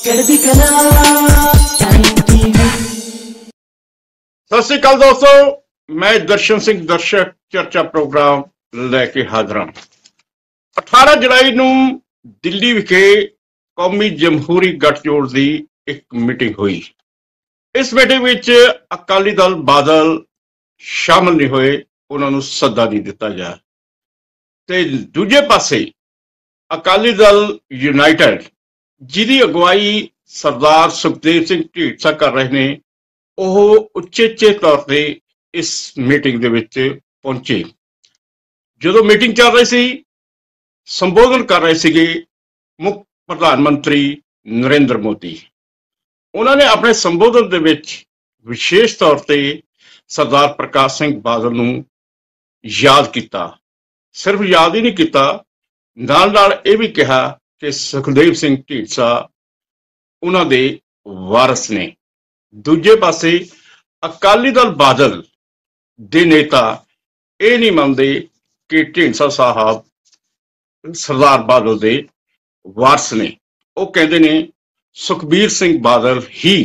चढ़ती कला time TV. सत श्री अकाल दोस्तों, मैं दर्शन सिंह दर्शक चर्चा प्रोग्राम लैके हाजिर हाँ। 18 जुलाई ਨੂੰ ਦਿੱਲੀ ਵਿਖੇ ਕੌਮੀ ਜਮਹੂਰੀ ਗੱਠਜੋੜ ਦੀ ਇੱਕ ਮੀਟਿੰਗ ਹੋਈ। ਇਸ ਮੀਟਿੰਗ ਵਿੱਚ ਅਕਾਲੀ ਦਲ ਬਾਦਲ ਸ਼ਾਮਲ ਨਹੀਂ ਹੋਏ, ਉਹਨਾਂ ਨੂੰ ਸੱਦਾ ਨਹੀਂ ਦਿੱਤਾ ਗਿਆ। ਤੇ ਦੂਜੇ ਪਾਸੇ ਅਕਾਲੀ ਦਲ ਯੂਨਾਈਟਿਡ ਜਿਹਦੀ ਅਗਵਾਈ ਸਰਦਾਰ ਸੁਖਦੇਵ ਸਿੰਘ ਢੀਂਡਸਾ ਕਰ ਰਹੇ ਨੇ, ਉਹ ਉਚੇਚੇ ਤੌਰ ਤੇ ਇਸ ਮੀਟਿੰਗ ਦੇ ਵਿੱਚ ਪਹੁੰਚੇ। ਜਦੋਂ ਮੀਟਿੰਗ ਚੱਲ ਰਹੀ ਸੀ, ਸੰਬੋਧਨ ਕਰ ਰਹੇ ਸੀਗੇ ਮੁੱਖ ਪ੍ਰਧਾਨ ਮੰਤਰੀ ਨਰਿੰਦਰ ਮੋਦੀ। ਉਹਨਾਂ ਨੇ ਆਪਣੇ ਸੰਬੋਧਨ ਦੇ ਵਿੱਚ ਵਿਸ਼ੇਸ਼ ਤੌਰ ਤੇ ਸਰਦਾਰ ਪ੍ਰਕਾਸ਼ ਸਿੰਘ ਬਾਦਲ ਨੂੰ ਯਾਦ ਕੀਤਾ। ਸਿਰਫ ਯਾਦ ਹੀ ਨਹੀਂ ਕੀਤਾ, ਨਾਲ ਨਾਲ ਇਹ ਵੀ ਕਿਹਾ ਕਿ ਸੁਖਦੇਵ ਸਿੰਘ ਢੀਂਡਸਾ ਉਹਨਾਂ ਦੇ ਵਾਰਸ ਨੇ। ਦੂਜੇ ਪਾਸੇ ਅਕਾਲੀ ਦਲ ਬਾਦਲ ਦੇ ਨੇਤਾ ਇਹ ਨਹੀਂ ਮੰਨਦੇ ਕਿ ਢੀਂਡਸਾ ਸਾਹਿਬ ਸਰਦਾਰ ਬਾਦਲ ਦੇ ਵਾਰਸ ਨੇ। ਉਹ ਕਹਿੰਦੇ ਨੇ ਸੁਖਬੀਰ ਸਿੰਘ ਬਾਦਲ ਹੀ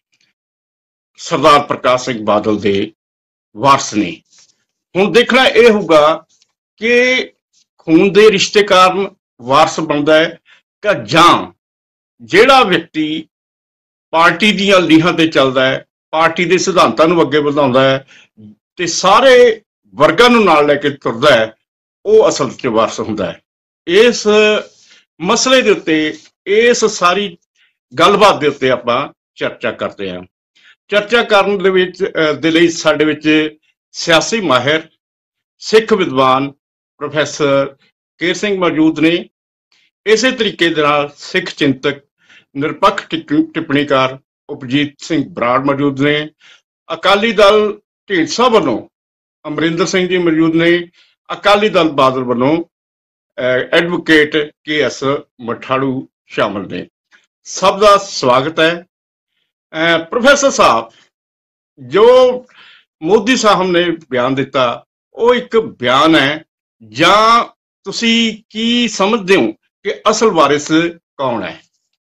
ਸਰਦਾਰ ਪ੍ਰਕਾਸ਼ ਸਿੰਘ ਬਾਦਲ ਦੇ ਵਾਰਸ ਨੇ। ਹੁਣ ਦੇਖਣਾ ਇਹ ਹੋਊਗਾ ਕਿ ਖੂਨ ਦੇ ਰਿਸ਼ਤੇ ਕਾਰਨ ਵਾਰਸ ਬਣਦਾ ਹੈ ਕਿ ਜਾਂ ਜਿਹੜਾ ਵਿਅਕਤੀ ਪਾਰਟੀ ਦੀਆਂ ਲੀਹਾਂ ਤੇ ਚੱਲਦਾ ਹੈ, ਪਾਰਟੀ ਦੇ ਸਿਧਾਂਤਾਂ ਨੂੰ ਅੱਗੇ ਵਧਾਉਂਦਾ ਹੈ ਤੇ ਸਾਰੇ ਵਰਗਾਂ ਨੂੰ ਨਾਲ ਲੈ ਕੇ ਤੁਰਦਾ ਹੈ, ਉਹ ਅਸਲ 'ਚ ਵਾਰਸ ਹੁੰਦਾ ਹੈ। ਇਸ ਮਸਲੇ ਦੇ ਉੱਤੇ, ਇਸ ਸਾਰੀ ਗੱਲਬਾਤ ਦੇ ਉੱਤੇ ਆਪਾਂ ਚਰਚਾ ਕਰਦੇ ਹਾਂ। ਚਰਚਾ ਕਰਨ ਦੇ ਲਈ ਸਾਡੇ ਵਿੱਚ ਸਿਆਸੀ ਮਾਹਿਰ, ਸਿੱਖ ਵਿਦਵਾਨ ਪ੍ਰੋਫੈਸਰ ਕੇਰ ਸਿੰਘ ਮੌਜੂਦ ਨੇ। ਇਸੇ ਤਰੀਕੇ ਦੇ ਨਾਲ ਸਿੱਖ ਚਿੰਤਕ, ਨਿਰਪੱਖ ਟਿੱਪਣੀਕਾਰ ਉਪਜੀਤ ਸਿੰਘ ਬਰਾੜ ਮੌਜੂਦ ਨੇ। ਅਕਾਲੀ ਦਲ ਢੀਂਡਸਾ ਵੱਲੋਂ ਅਮਰਿੰਦਰ ਸਿੰਘ ਜੀ ਮੌਜੂਦ ਨੇ। ਅਕਾਲੀ ਦਲ ਬਾਦਲ ਵੱਲੋਂ ਐਡਵੋਕੇਟ KS ਮਠਾੜੂ ਸ਼ਾਮਲ ਨੇ। ਸਭ ਦਾ ਸਵਾਗਤ ਹੈ। ਪ੍ਰੋਫੈਸਰ ਸਾਹਿਬ, ਜੋ ਮੋਦੀ ਸਾਹਿਬ ਨੇ ਬਿਆਨ ਦਿੱਤਾ, ਉਹ ਇੱਕ ਬਿਆਨ ਹੈ ਜਾਂ ਤੁਸੀਂ ਕੀ ਸਮਝਦੇ ਹੋ ਕਿ ਅਸਲ ਵਾਰਿਸ ਕੌਣ ਹੈ?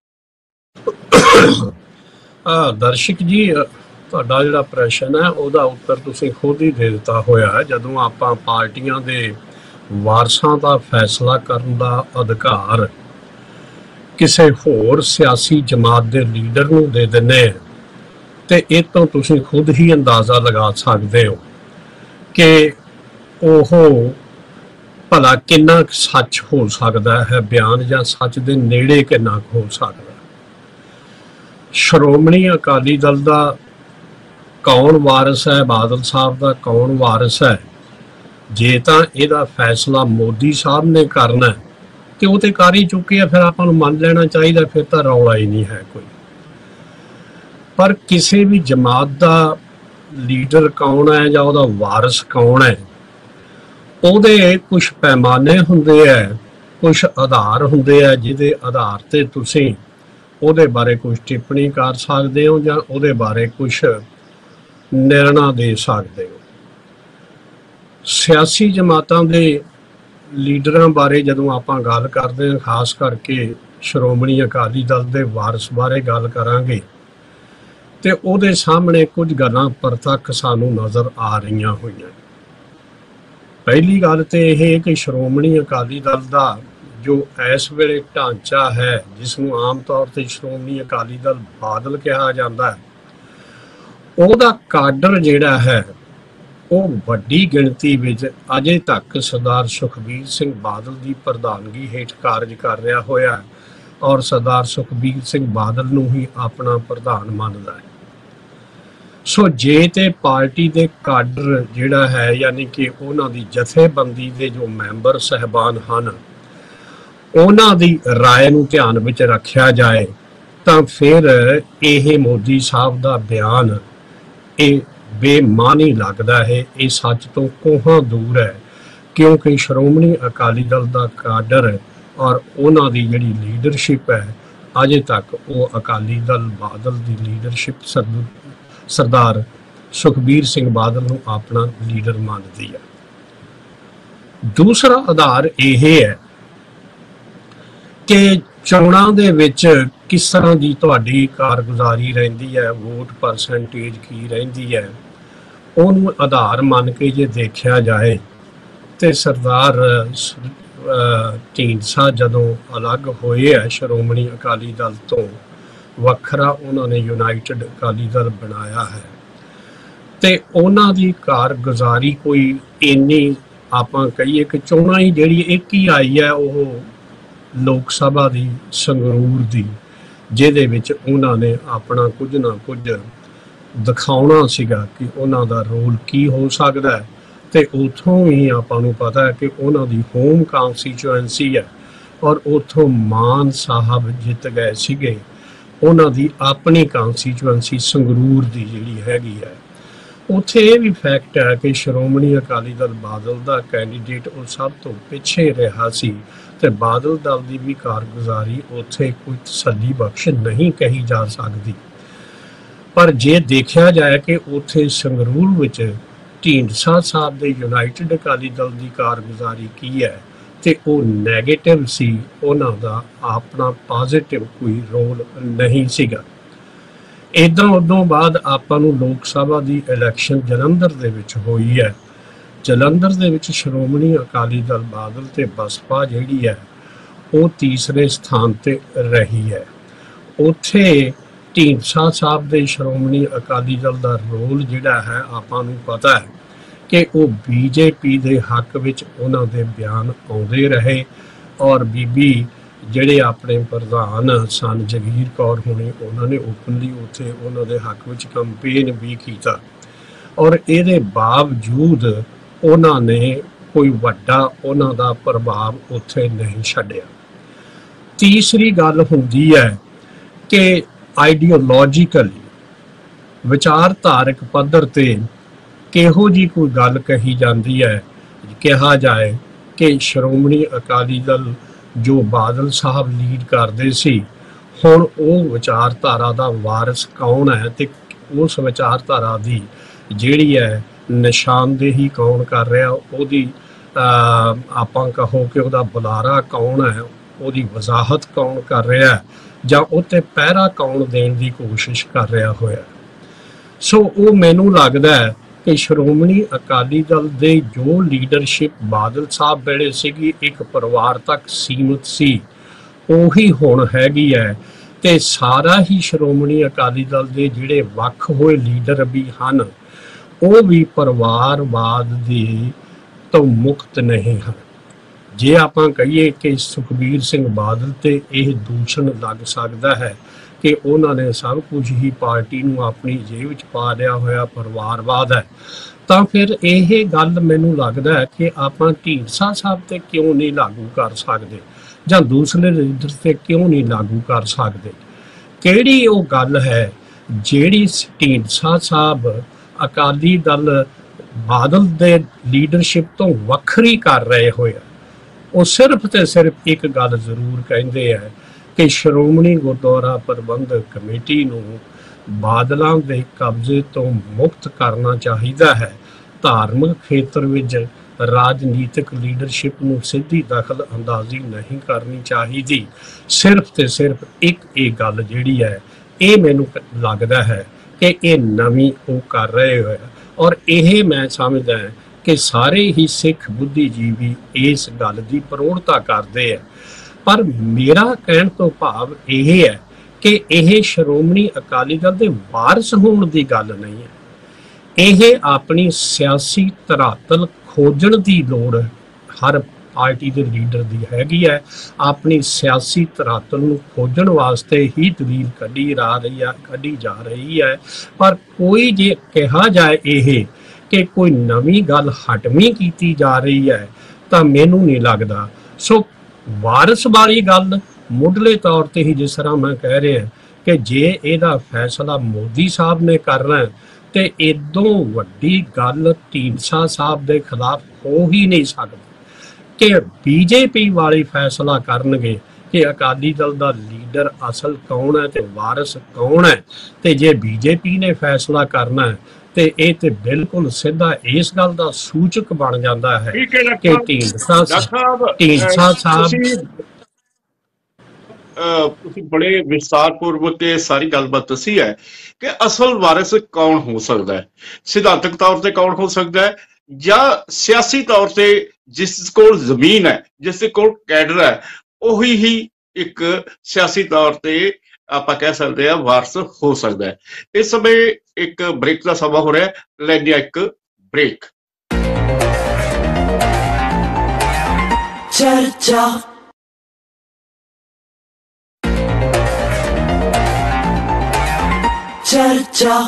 ਦਰਸ਼ਕ ਜੀ, ਤੁਹਾਡਾ ਜਿਹੜਾ ਪ੍ਰਸ਼ਨ ਹੈ ਉਹਦਾ ਉੱਤਰ ਤੁਸੀਂ ਖੁਦ ਹੀ ਦੇ ਦਿੱਤਾ ਹੋਇਆ। ਜਦੋਂ ਆਪਾਂ ਪਾਰਟੀਆਂ ਦੇ ਵਾਰਸਾਂ ਦਾ ਫੈਸਲਾ ਕਰਨ ਦਾ ਅਧਿਕਾਰ ਕਿਸੇ ਹੋਰ ਸਿਆਸੀ ਜਮਾਤ ਦੇ ਲੀਡਰ ਨੂੰ ਦੇ ਦਿੰਦੇ ਆ, ਤੇ ਇਹ ਤੋਂ ਤੁਸੀਂ ਖੁਦ ਹੀ ਅੰਦਾਜ਼ਾ ਲਗਾ ਸਕਦੇ ਹੋ ਕਿ ਉਹ ਭਲਾ ਕਿੰਨਾ ਸੱਚ ਹੋ ਸਕਦਾ ਹੈ ਬਿਆਨ, ਜਾਂ ਸੱਚ ਦੇ ਨੇੜੇ ਕਿੰਨਾ ਹੋ ਸਕਦਾ। ਸ਼੍ਰੋਮਣੀ ਅਕਾਲੀ ਦਲ ਦਾ ਕੌਣ ਵਾਰਿਸ ਹੈ, ਬਾਦਲ ਸਾਹਿਬ ਦਾ ਕੌਣ ਵਾਰਿਸ ਹੈ? ਜੇ ਤਾਂ ਇਹਦਾ ਫੈਸਲਾ ਮੋਦੀ ਸਾਹਿਬ ਨੇ ਕਰਨਾ ਤੇ ਉਹ ਤੇ ਕਰ ਹੀ ਚੁੱਕੇ ਆ, ਫਿਰ ਆਪਾਂ ਨੂੰ ਮੰਨ ਲੈਣਾ ਚਾਹੀਦਾ, ਫਿਰ ਤਾਂ ਰੌਲਾ ਹੀ ਨਹੀਂ ਹੈ ਕੋਈ। ਪਰ ਕਿਸੇ ਵੀ ਜਮਾਤ ਦਾ ਲੀਡਰ ਕੌਣ ਹੈ ਜਾਂ ਉਹਦਾ ਵਾਰਿਸ ਕੌਣ ਹੈ, ਉਹਦੇ ਕੁਛ ਪੈਮਾਨੇ ਹੁੰਦੇ ਹੈ, ਕੁਛ ਆਧਾਰ ਹੁੰਦੇ ਆ, ਜਿਹਦੇ ਆਧਾਰ ਤੇ ਤੁਸੀਂ ਉਹਦੇ ਬਾਰੇ ਕੁਛ ਟਿੱਪਣੀ ਕਰ ਸਕਦੇ ਹੋ ਜਾਂ ਉਹਦੇ ਬਾਰੇ ਕੁਛ ਨਿਰਣਾ ਦੇ ਸਕਦੇ ਹੋ। ਸਿਆਸੀ ਜਮਾਤਾਂ ਦੇ ਲੀਡਰਾਂ ਬਾਰੇ ਜਦੋਂ ਆਪਾਂ ਗੱਲ ਕਰਦੇ ਹਾਂ, ਖਾਸ ਕਰਕੇ ਸ਼੍ਰੋਮਣੀ ਅਕਾਲੀ ਦਲ ਦੇ ਵਾਰਿਸ ਬਾਰੇ ਗੱਲ ਕਰਾਂਗੇ, ਤੇ ਉਹਦੇ ਸਾਹਮਣੇ ਕੁਝ ਗੱਲਾਂ ਪ੍ਰਤੱਖ ਸਾਨੂੰ ਨਜ਼ਰ ਆ ਰਹੀਆਂ ਹੋਈਆਂ। ਪਹਿਲੀ ਗੱਲ ਤੇ ਇਹ ਹੈ ਕਿ ਸ਼੍ਰੋਮਣੀ ਅਕਾਲੀ ਦਲ ਦਾ ਜੋ ਇਸ ਵੇਲੇ ਢਾਂਚਾ ਹੈ, ਜਿਸ ਨੂੰ ਆਮ ਤੌਰ ਤੇ ਸ਼੍ਰੋਮਣੀ ਅਕਾਲੀ ਦਲ ਬਾਦਲ ਕਿਹਾ ਜਾਂਦਾ ਹੈ, ਉਹਦਾ ਕਾਡਰ ਜਿਹੜਾ ਹੈ ਉਹ ਵੱਡੀ ਗਿਣਤੀ ਵਿੱਚ ਅਜੇ ਤੱਕ ਸਰਦਾਰ ਸੁਖਬੀਰ ਸਿੰਘ ਬਾਦਲ ਦੀ ਪ੍ਰਧਾਨਗੀ ਹੇਠ ਕਾਰਜ ਕਰ ਰਿਹਾ ਹੋਇਆ, ਔਰ ਸਰਦਾਰ ਸੁਖਬੀਰ ਸਿੰਘ ਬਾਦਲ ਨੂੰ ਹੀ ਆਪਣਾ ਪ੍ਰਧਾਨ ਮੰਨਦਾ ਹੈ। ਸੋ ਜੇ ਤੇ ਪਾਰਟੀ ਦੇ ਕਾਡਰ ਜਿਹੜਾ ਹੈ, ਯਾਨੀ ਕਿ ਉਹਨਾਂ ਦੀ ਜਥੇਬੰਦੀ ਦੇ ਜੋ ਮੈਂਬਰ ਸਹਿਬਾਨ ਹਨ, ਉਹਨਾਂ ਦੀ ਰਾਏ ਨੂੰ ਧਿਆਨ ਵਿੱਚ ਰੱਖਿਆ ਜਾਏ, ਤਾਂ ਫਿਰ ਇਹ ਮੋਦੀ ਸਾਹਿਬ ਦਾ ਬਿਆਨ ਇਹ ਬੇਮਾਨੀ ਲੱਗਦਾ ਹੈ। ਇਹ ਸੱਚ ਤੋਂ ਕੋਹਾਂ ਦੂਰ ਹੈ, ਕਿਉਂਕਿ ਸ਼੍ਰੋਮਣੀ ਅਕਾਲੀ ਦਲ ਦਾ ਕਾਡਰ ਔਰ ਉਹਨਾਂ ਦੀ ਜਿਹੜੀ ਲੀਡਰਸ਼ਿਪ ਹੈ, ਅਜੇ ਤੱਕ ਉਹ ਅਕਾਲੀ ਦਲ ਬਾਦਲ ਦੀ ਲੀਡਰਸ਼ਿਪ ਸਰਦਾਰ ਸੁਖਬੀਰ ਸਿੰਘ ਬਾਦਲ ਨੂੰ ਆਪਣਾ ਲੀਡਰ ਮੰਨਦੀ ਹੈ। ਦੂਸਰਾ ਆਧਾਰ ਇਹ ਹੈ ਕਿ ਚੋਣਾਂ ਦੇ ਵਿੱਚ ਕਿਸ ਤਰ੍ਹਾਂ ਦੀ ਤੁਹਾਡੀ ਕਾਰਗੁਜ਼ਾਰੀ ਰਹਿੰਦੀ ਹੈ, ਵੋਟ ਪਰਸੈਂਟੇਜ ਕੀ ਰਹਿੰਦੀ ਹੈ, ਉਹਨੂੰ ਆਧਾਰ ਮੰਨ ਕੇ ਜੇ ਦੇਖਿਆ ਜਾਏ ਤੇ ਸਰਦਾਰ ਢੀਂਡਸਾ ਜਦੋਂ ਅਲੱਗ ਹੋਏ ਹੈ ਸ਼੍ਰੋਮਣੀ ਅਕਾਲੀ ਦਲ ਤੋਂ ਵੱਖਰਾ ਉਹਨਾਂ ਨੇ ਯੂਨਾਈਟਿਡ ਅਕਾਲੀ ਦਲ ਬਣਾਇਆ ਹੈ ਤੇ ਉਹਨਾਂ ਦੀ ਕਾਰਗੁਜ਼ਾਰੀ ਕੋਈ ਇੰਨੀ ਆਪਾਂ ਕਹੀਏ ਕਿ ਚੋਣਾਂ ਹੀ ਜਿਹੜੀ ਇੱਕ ਹੀ ਆਈ ਹੈ ਉਹ ਲੋਕ ਸਭਾ ਦੀ ਸੰਗਰੂਰ ਦੀ, ਜਿਹਦੇ ਵਿੱਚ ਉਹਨਾਂ ਨੇ ਆਪਣਾ ਕੁਝ ਨਾ ਕੁਝ ਦਿਖਾਉਣਾ ਸੀਗਾ ਕਿ ਉਹਨਾਂ ਦਾ ਰੋਲ ਕੀ ਹੋ ਸਕਦਾ ਹੈ ਤੇ ਉਥੋਂ ਹੀ ਆਪਾਂ ਨੂੰ ਪਤਾ ਹੈ ਕਿ ਉਹਨਾਂ ਦੀ ਹੋਮ ਕਨਸਟੀਚੁਐਂਸੀ ਹੈ ਔਰ ਉਥੋਂ ਮਾਨ ਸਾਹਿਬ ਜਿੱਤ ਗਏ ਸੀਗੇ। ਉਹਨਾਂ ਦੀ ਆਪਣੀ ਕਨਸਟੀਚੁਐਂਸੀ ਸੰਗਰੂਰ ਦੀ ਜਿਹੜੀ ਹੈਗੀ ਹੈ, ਉੱਥੇ ਇਹ ਵੀ ਫੈਕਟ ਹੈ ਕਿ ਸ਼੍ਰੋਮਣੀ ਅਕਾਲੀ ਦਲ ਬਾਦਲ ਦਾ ਕੈਂਡੀਡੇਟ ਉਹ ਸਭ ਤੋਂ ਪਿੱਛੇ ਰਿਹਾ ਸੀ ਤੇ ਬਾਦਲ ਦਲ ਦੀ ਵੀ ਕਾਰਗੁਜ਼ਾਰੀ ਉੱਥੇ ਕੋਈ ਤਸੱਲੀ ਬਖਸ਼ ਨਹੀਂ ਕਹੀ ਜਾ ਸਕਦੀ। ਪਰ ਜੇ ਦੇਖਿਆ ਜਾਏ ਕਿ ਉੱਥੇ ਸੰਗਰੂਰ ਵਿੱਚ ਢੀਂਡਸਾ ਸਾਹਿਬ ਦੇ ਯੂਨਾਈਟਿਡ ਅਕਾਲੀ ਦਲ ਦੀ ਕਾਰਗੁਜ਼ਾਰੀ ਕੀ ਹੈ ਤੇ ਉਹ ਨੈਗੇਟਿਵ ਸੀ, ਉਹਨਾਂ ਦਾ ਆਪਣਾ ਪੋਜ਼ਿਟਿਵ ਕੋਈ ਰੋਲ ਨਹੀਂ ਸੀਗਾ। ਇੱਧਰੋਂ ਉਦੋਂ ਬਾਅਦ ਆਪਾਂ ਨੂੰ ਲੋਕ ਸਭਾ ਦੀ ਇਲੈਕਸ਼ਨ ਜਲੰਧਰ ਦੇ ਵਿੱਚ ਹੋਈ ਹੈ। ਜਲੰਧਰ ਦੇ ਵਿੱਚ ਸ਼੍ਰੋਮਣੀ ਅਕਾਲੀ ਦਲ ਬਾਦਲ ਤੇ ਬਸਪਾ ਜਿਹੜੀ ਹੈ ਉਹ ਤੀਸਰੇ ਸਥਾਨ ਤੇ ਰਹੀ ਹੈ। ਉੱਥੇ ਢੀਂਡਸਾ ਸਾਹਿਬ ਦੇ ਸ਼੍ਰੋਮਣੀ ਅਕਾਲੀ ਦਲ ਦਾ ਰੋਲ ਜਿਹੜਾ ਹੈ ਆਪਾਂ ਨੂੰ ਪਤਾ ਹੈ ਕਿ ਉਹ ਬੀਜੇਪੀ ਦੇ ਹੱਕ ਵਿੱਚ ਉਹਨਾਂ ਦੇ ਬਿਆਨ ਆਉਂਦੇ ਰਹੇ ਔਰ ਬੀਬੀ ਜਿਹੜੇ ਆਪਣੇ ਪ੍ਰਧਾਨ ਸਨ ਜਗੀਰ ਕੌਰ ਹੋਣੀ, ਉਹਨਾਂ ਨੇ ਓਪਨਲੀ ਉੱਥੇ ਉਹਨਾਂ ਦੇ ਹੱਕ ਵਿੱਚ ਕੰਪੇਨ ਵੀ ਕੀਤਾ ਔਰ ਇਹਦੇ ਬਾਵਜੂਦ ਉਹਨਾਂ ਨੇ ਕੋਈ ਵੱਡਾ ਉਹਨਾਂ ਦਾ ਪ੍ਰਭਾਵ ਉੱਥੇ ਨਹੀਂ ਛੱਡਿਆ। ਤੀਸਰੀ ਗੱਲ ਹੁੰਦੀ ਹੈ ਕਿ ਆਈਡੀਓਲੋਜੀਕਲੀ ਵਿਚਾਰਧਾਰਕ ਪੱਧਰ ਤੇ ਕਿਹੋ ਜੀ ਕੋਈ ਗੱਲ ਕਹੀ ਜਾਂਦੀ ਹੈ, ਕਿਹਾ ਜਾਏ ਕਿ ਸ਼੍ਰੋਮਣੀ ਅਕਾਲੀ ਦਲ ਜੋ ਬਾਦਲ ਸਾਹਿਬ ਲੀਡ ਕਰਦੇ ਸੀ, ਹੁਣ ਉਹ ਵਿਚਾਰਧਾਰਾ ਦਾ ਵਾਰਿਸ ਕੌਣ ਹੈ ਤੇ ਉਸ ਵਿਚਾਰਧਾਰਾ ਦੀ ਜਿਹੜੀ ਹੈ ਨਿਸ਼ਾਨਦੇਹੀ ਕੌਣ ਕਰ ਰਿਹਾ, ਉਹਦੀ ਆਪਾਂ ਕਹੋ ਕਿ ਉਹਦਾ ਬੁਲਾਰਾ ਕੌਣ ਹੈ, ਉਹਦੀ ਵਜ਼ਾਹਤ ਕੌਣ ਕਰ ਰਿਹਾ ਜਾਂ ਉੱਤੇ ਪਹਿਰਾ ਕੌਣ ਦੇਣ ਦੀ ਕੋਸ਼ਿਸ਼ ਕਰ ਰਿਹਾ ਹੋਇਆ। ਸੋ ਉਹ ਮੈਨੂੰ ਲੱਗਦਾ ਹੈ ਕਿ ਸ਼੍ਰੋਮਣੀ ਅਕਾਲੀ ਦਲ ਦੇ ਜੋ ਲੀਡਰਸ਼ਿਪ ਬਾਦਲ ਸਾਹਿਬ ਵੇਲੇ ਸੀਗੀ ਇੱਕ ਪਰਿਵਾਰ ਤੱਕ ਸੀਮਿਤ ਸੀ, ਉਹੀ ਹੁਣ ਹੈਗੀ ਹੈ ਤੇ ਸਾਰਾ ਹੀ ਸ਼੍ਰੋਮਣੀ ਅਕਾਲੀ ਦਲ ਦੇ ਜਿਹੜੇ ਵੱਖ ਹੋਏ ਲੀਡਰ ਵੀ ਹਨ ਉਹ ਵੀ ਪਰਿਵਾਰਵਾਦ ਦੀ ਤੋਂ ਮੁਕਤ ਨਹੀਂ ਹਨ। ਜੇ ਆਪਾਂ ਕਹੀਏ ਕਿ ਸੁਖਬੀਰ ਸਿੰਘ ਬਾਦਲ ਤੇ ਇਹ ਦੂਸ਼ਣ ਲੱਗ ਸਕਦਾ ਹੈ ਕਿ ਉਹਨਾਂ ਨੇ ਸਭ ਕੁਝ ਹੀ ਪਾਰਟੀ ਨੂੰ ਆਪਣੀ ਜੇਬ ਵਿੱਚ ਪਾ ਲਿਆ ਹੋਇਆ ਪਰਿਵਾਰਵਾਦ ਹੈ, ਤਾਂ ਫਿਰ ਇਹ ਗੱਲ ਮੈਨੂੰ ਲੱਗਦਾ ਹੈ ਕਿ ਆਪਾਂ ਢੀਂਡਸਾ ਸਾਹਿਬ ਤੇ ਕਿਉਂ ਨਹੀਂ ਲਾਗੂ ਕਰ ਸਕਦੇ ਜਾਂ ਦੂਸਰੇ ਲੀਡਰ ਤੇ ਕਿਉਂ ਨਹੀਂ ਲਾਗੂ ਕਰ ਸਕਦੇ। ਕਿਹੜੀ ਉਹ ਗੱਲ ਹੈ ਜਿਹੜੀ ਢੀਂਡਸਾ ਸਾਹਿਬ ਅਕਾਲੀ ਦਲ ਬਾਦਲ ਦੇ ਲੀਡਰਸ਼ਿਪ ਤੋਂ ਵੱਖਰੀ ਕਰ ਰਹੇ ਹੋਏ ਆ? ਉਹ ਸਿਰਫ ਤੇ ਸਿਰਫ ਇੱਕ ਗੱਲ ਜ਼ਰੂਰ ਕਹਿੰਦੇ ਆ ਕਿ ਸ਼੍ਰੋਮਣੀ ਗੁਰਦੁਆਰਾ ਪ੍ਰਬੰਧਕ ਕਮੇਟੀ ਨੂੰ ਬਾਦਲਾਂ ਦੇ ਕਬਜ਼ੇ ਤੋਂ ਮੁਕਤ ਕਰਨਾ ਚਾਹੀਦਾ ਹੈ, ਧਾਰਮਿਕ ਖੇਤਰ ਵਿੱਚ ਰਾਜਨੀਤਿਕ ਲੀਡਰਸ਼ਿਪ ਨੂੰ ਸਿੱਧੀ ਦਖਲ ਅੰਦਾਜ਼ੀ ਨਹੀਂ ਕਰਨੀ ਚਾਹੀਦੀ। ਸਿਰਫ ਤੇ ਸਿਰਫ ਇੱਕ ਇਹ ਗੱਲ ਜਿਹੜੀ ਹੈ ਇਹ ਮੈਨੂੰ ਲੱਗਦਾ ਹੈ ਕਿ ਇਹ ਨਵੀਂ ਉਹ ਕਰ ਰਹੇ ਹੋਏ ਔਰ ਇਹ ਮੈਂ ਸਮਝਦਾ ਕਿ ਸਾਰੇ ਹੀ ਸਿੱਖ ਬੁੱਧੀਜੀਵੀ ਇਸ ਗੱਲ ਦੀ ਪ੍ਰੋੜਤਾ ਕਰਦੇ ਆ। ਪਰ ਮੇਰਾ ਕਹਿਣ ਤੋਂ ਭਾਵ ਇਹ ਹੈ ਕਿ ਇਹ ਸ਼੍ਰੋਮਣੀ ਅਕਾਲੀ ਦਲ ਦੇ ਵਾਰਿਸ ਹੋਣ ਦੀ ਗੱਲ ਨਹੀਂ ਹੈ, ਇਹ ਆਪਣੀ ਸਿਆਸੀ ਧਰਾਤਲ ਖੋਜਣ ਦੀ ਲੋੜ ਹਰ ਪਾਰਟੀ ਦੇ ਲੀਡਰ ਦੀ ਹੈਗੀ ਹੈ। ਆਪਣੀ ਸਿਆਸੀ ਧਰਾਤਲ ਨੂੰ ਖੋਜਣ ਵਾਸਤੇ ਹੀ ਦਲੀਲ ਕੱਢੀ ਜਾ ਰਹੀ ਹੈ। ਪਰ ਕੋਈ ਜੇ ਕਿਹਾ ਜਾਏ ਇਹ ਕਿ ਕੋਈ ਨਵੀਂ ਗੱਲ ਹਟਵੀਂ ਕੀਤੀ ਜਾ ਰਹੀ ਹੈ ਤਾਂ ਮੈਨੂੰ ਨਹੀਂ ਲੱਗਦਾ। ਸੋ ਵਾਰਿਸ ਵਾਲੀ ਗੱਲ ਮੁੱਢਲੇ ਤੌਰ ਤੇ ਹੀ ਜਿਸ ਤਰ੍ਹਾਂ ਮੈਂ ਕਹਿ ਰਿਹਾ ਕਿ ਜੇ ਇਹਦਾ ਫੈਸਲਾ ਮੋਦੀ ਸਾਹਿਬ ਨੇ ਕਰਨਾ ਤੇ ਇਦੋਂ ਵੱਡੀ ਗੱਲ ਢੀਂਡਸਾ ਸਾਹਿਬ ਦੇ ਖਿਲਾਫ ਹੋ ਹੀ ਨਹੀਂ ਸਕਦੀ ਕਿ ਬੀਜੇਪੀ ਵਾਲੇ ਫੈਸਲਾ ਕਰਨਗੇ ਕਿ ਅਕਾਲੀ ਦਲ ਦਾ ਲੀਡਰ ਅਸਲ ਕੌਣ ਹੈ ਤੇ ਵਾਰਿਸ ਕੌਣ ਹੈ। ਤੇ ਜੇ ਬੀਜੇਪੀ ਨੇ ਫੈਸਲਾ ਕਰਨਾ ਤੇ ਇਹ ਤੇ ਬਿਲਕੁਲ ਸਿੱਧਾ ਇਸ ਗੱਲ ਦਾ ਸੂਚਕ ਬਣ ਜਾਂਦਾ ਹੈ ਕਿ ਢੀਂਡਸਾ ਸਾਹਿਬ ਤੁਸੀਂ ਬੜੇ ਵਿਸਤਾਰਪੂਰਵਕ ਤੇ ਸਾਰੀ ਗੱਲਬਾਤ ਦੱਸੀ ਹੈ ਕਿ ਅਸਲ ਵਾਰਿਸ ਕੌਣ ਹੋ ਸਕਦਾ ਹੈ, ਸਿਧਾਂਤਕ ਤੌਰ ਤੇ ਕੌਣ ਹੋ ਸਕਦਾ ਹੈ, ਜਾਂ ਸਿਆਸੀ ਤੌਰ ਤੇ ਜਿਸ ਕੋਲ ਜ਼ਮੀਨ ਹੈ, ਜਿਸ ਦੇ ਕੋਲ ਕੈਡਰ ਹੈ, ਉਹੀ ਹੀ ਇੱਕ ਸਿਆਸੀ ਤੌਰ ਤੇ ਆਪਾਂ ਕਹਿ ਸਕਦੇ ਹਾਂ ਵਾਰਸ ਹੋ ਸਕਦਾ ਹੈ। ਇਸ ਸਮੇਂ ਇੱਕ ਬ੍ਰੇਕ ਦਾ ਸਮਾਂ ਹੋ ਰਿਹਾ, ਲੈਂਦੇ ਹਾਂ ਇੱਕ ਬ੍ਰੇਕ। ਚਰਚਾ ਚਰਚਾ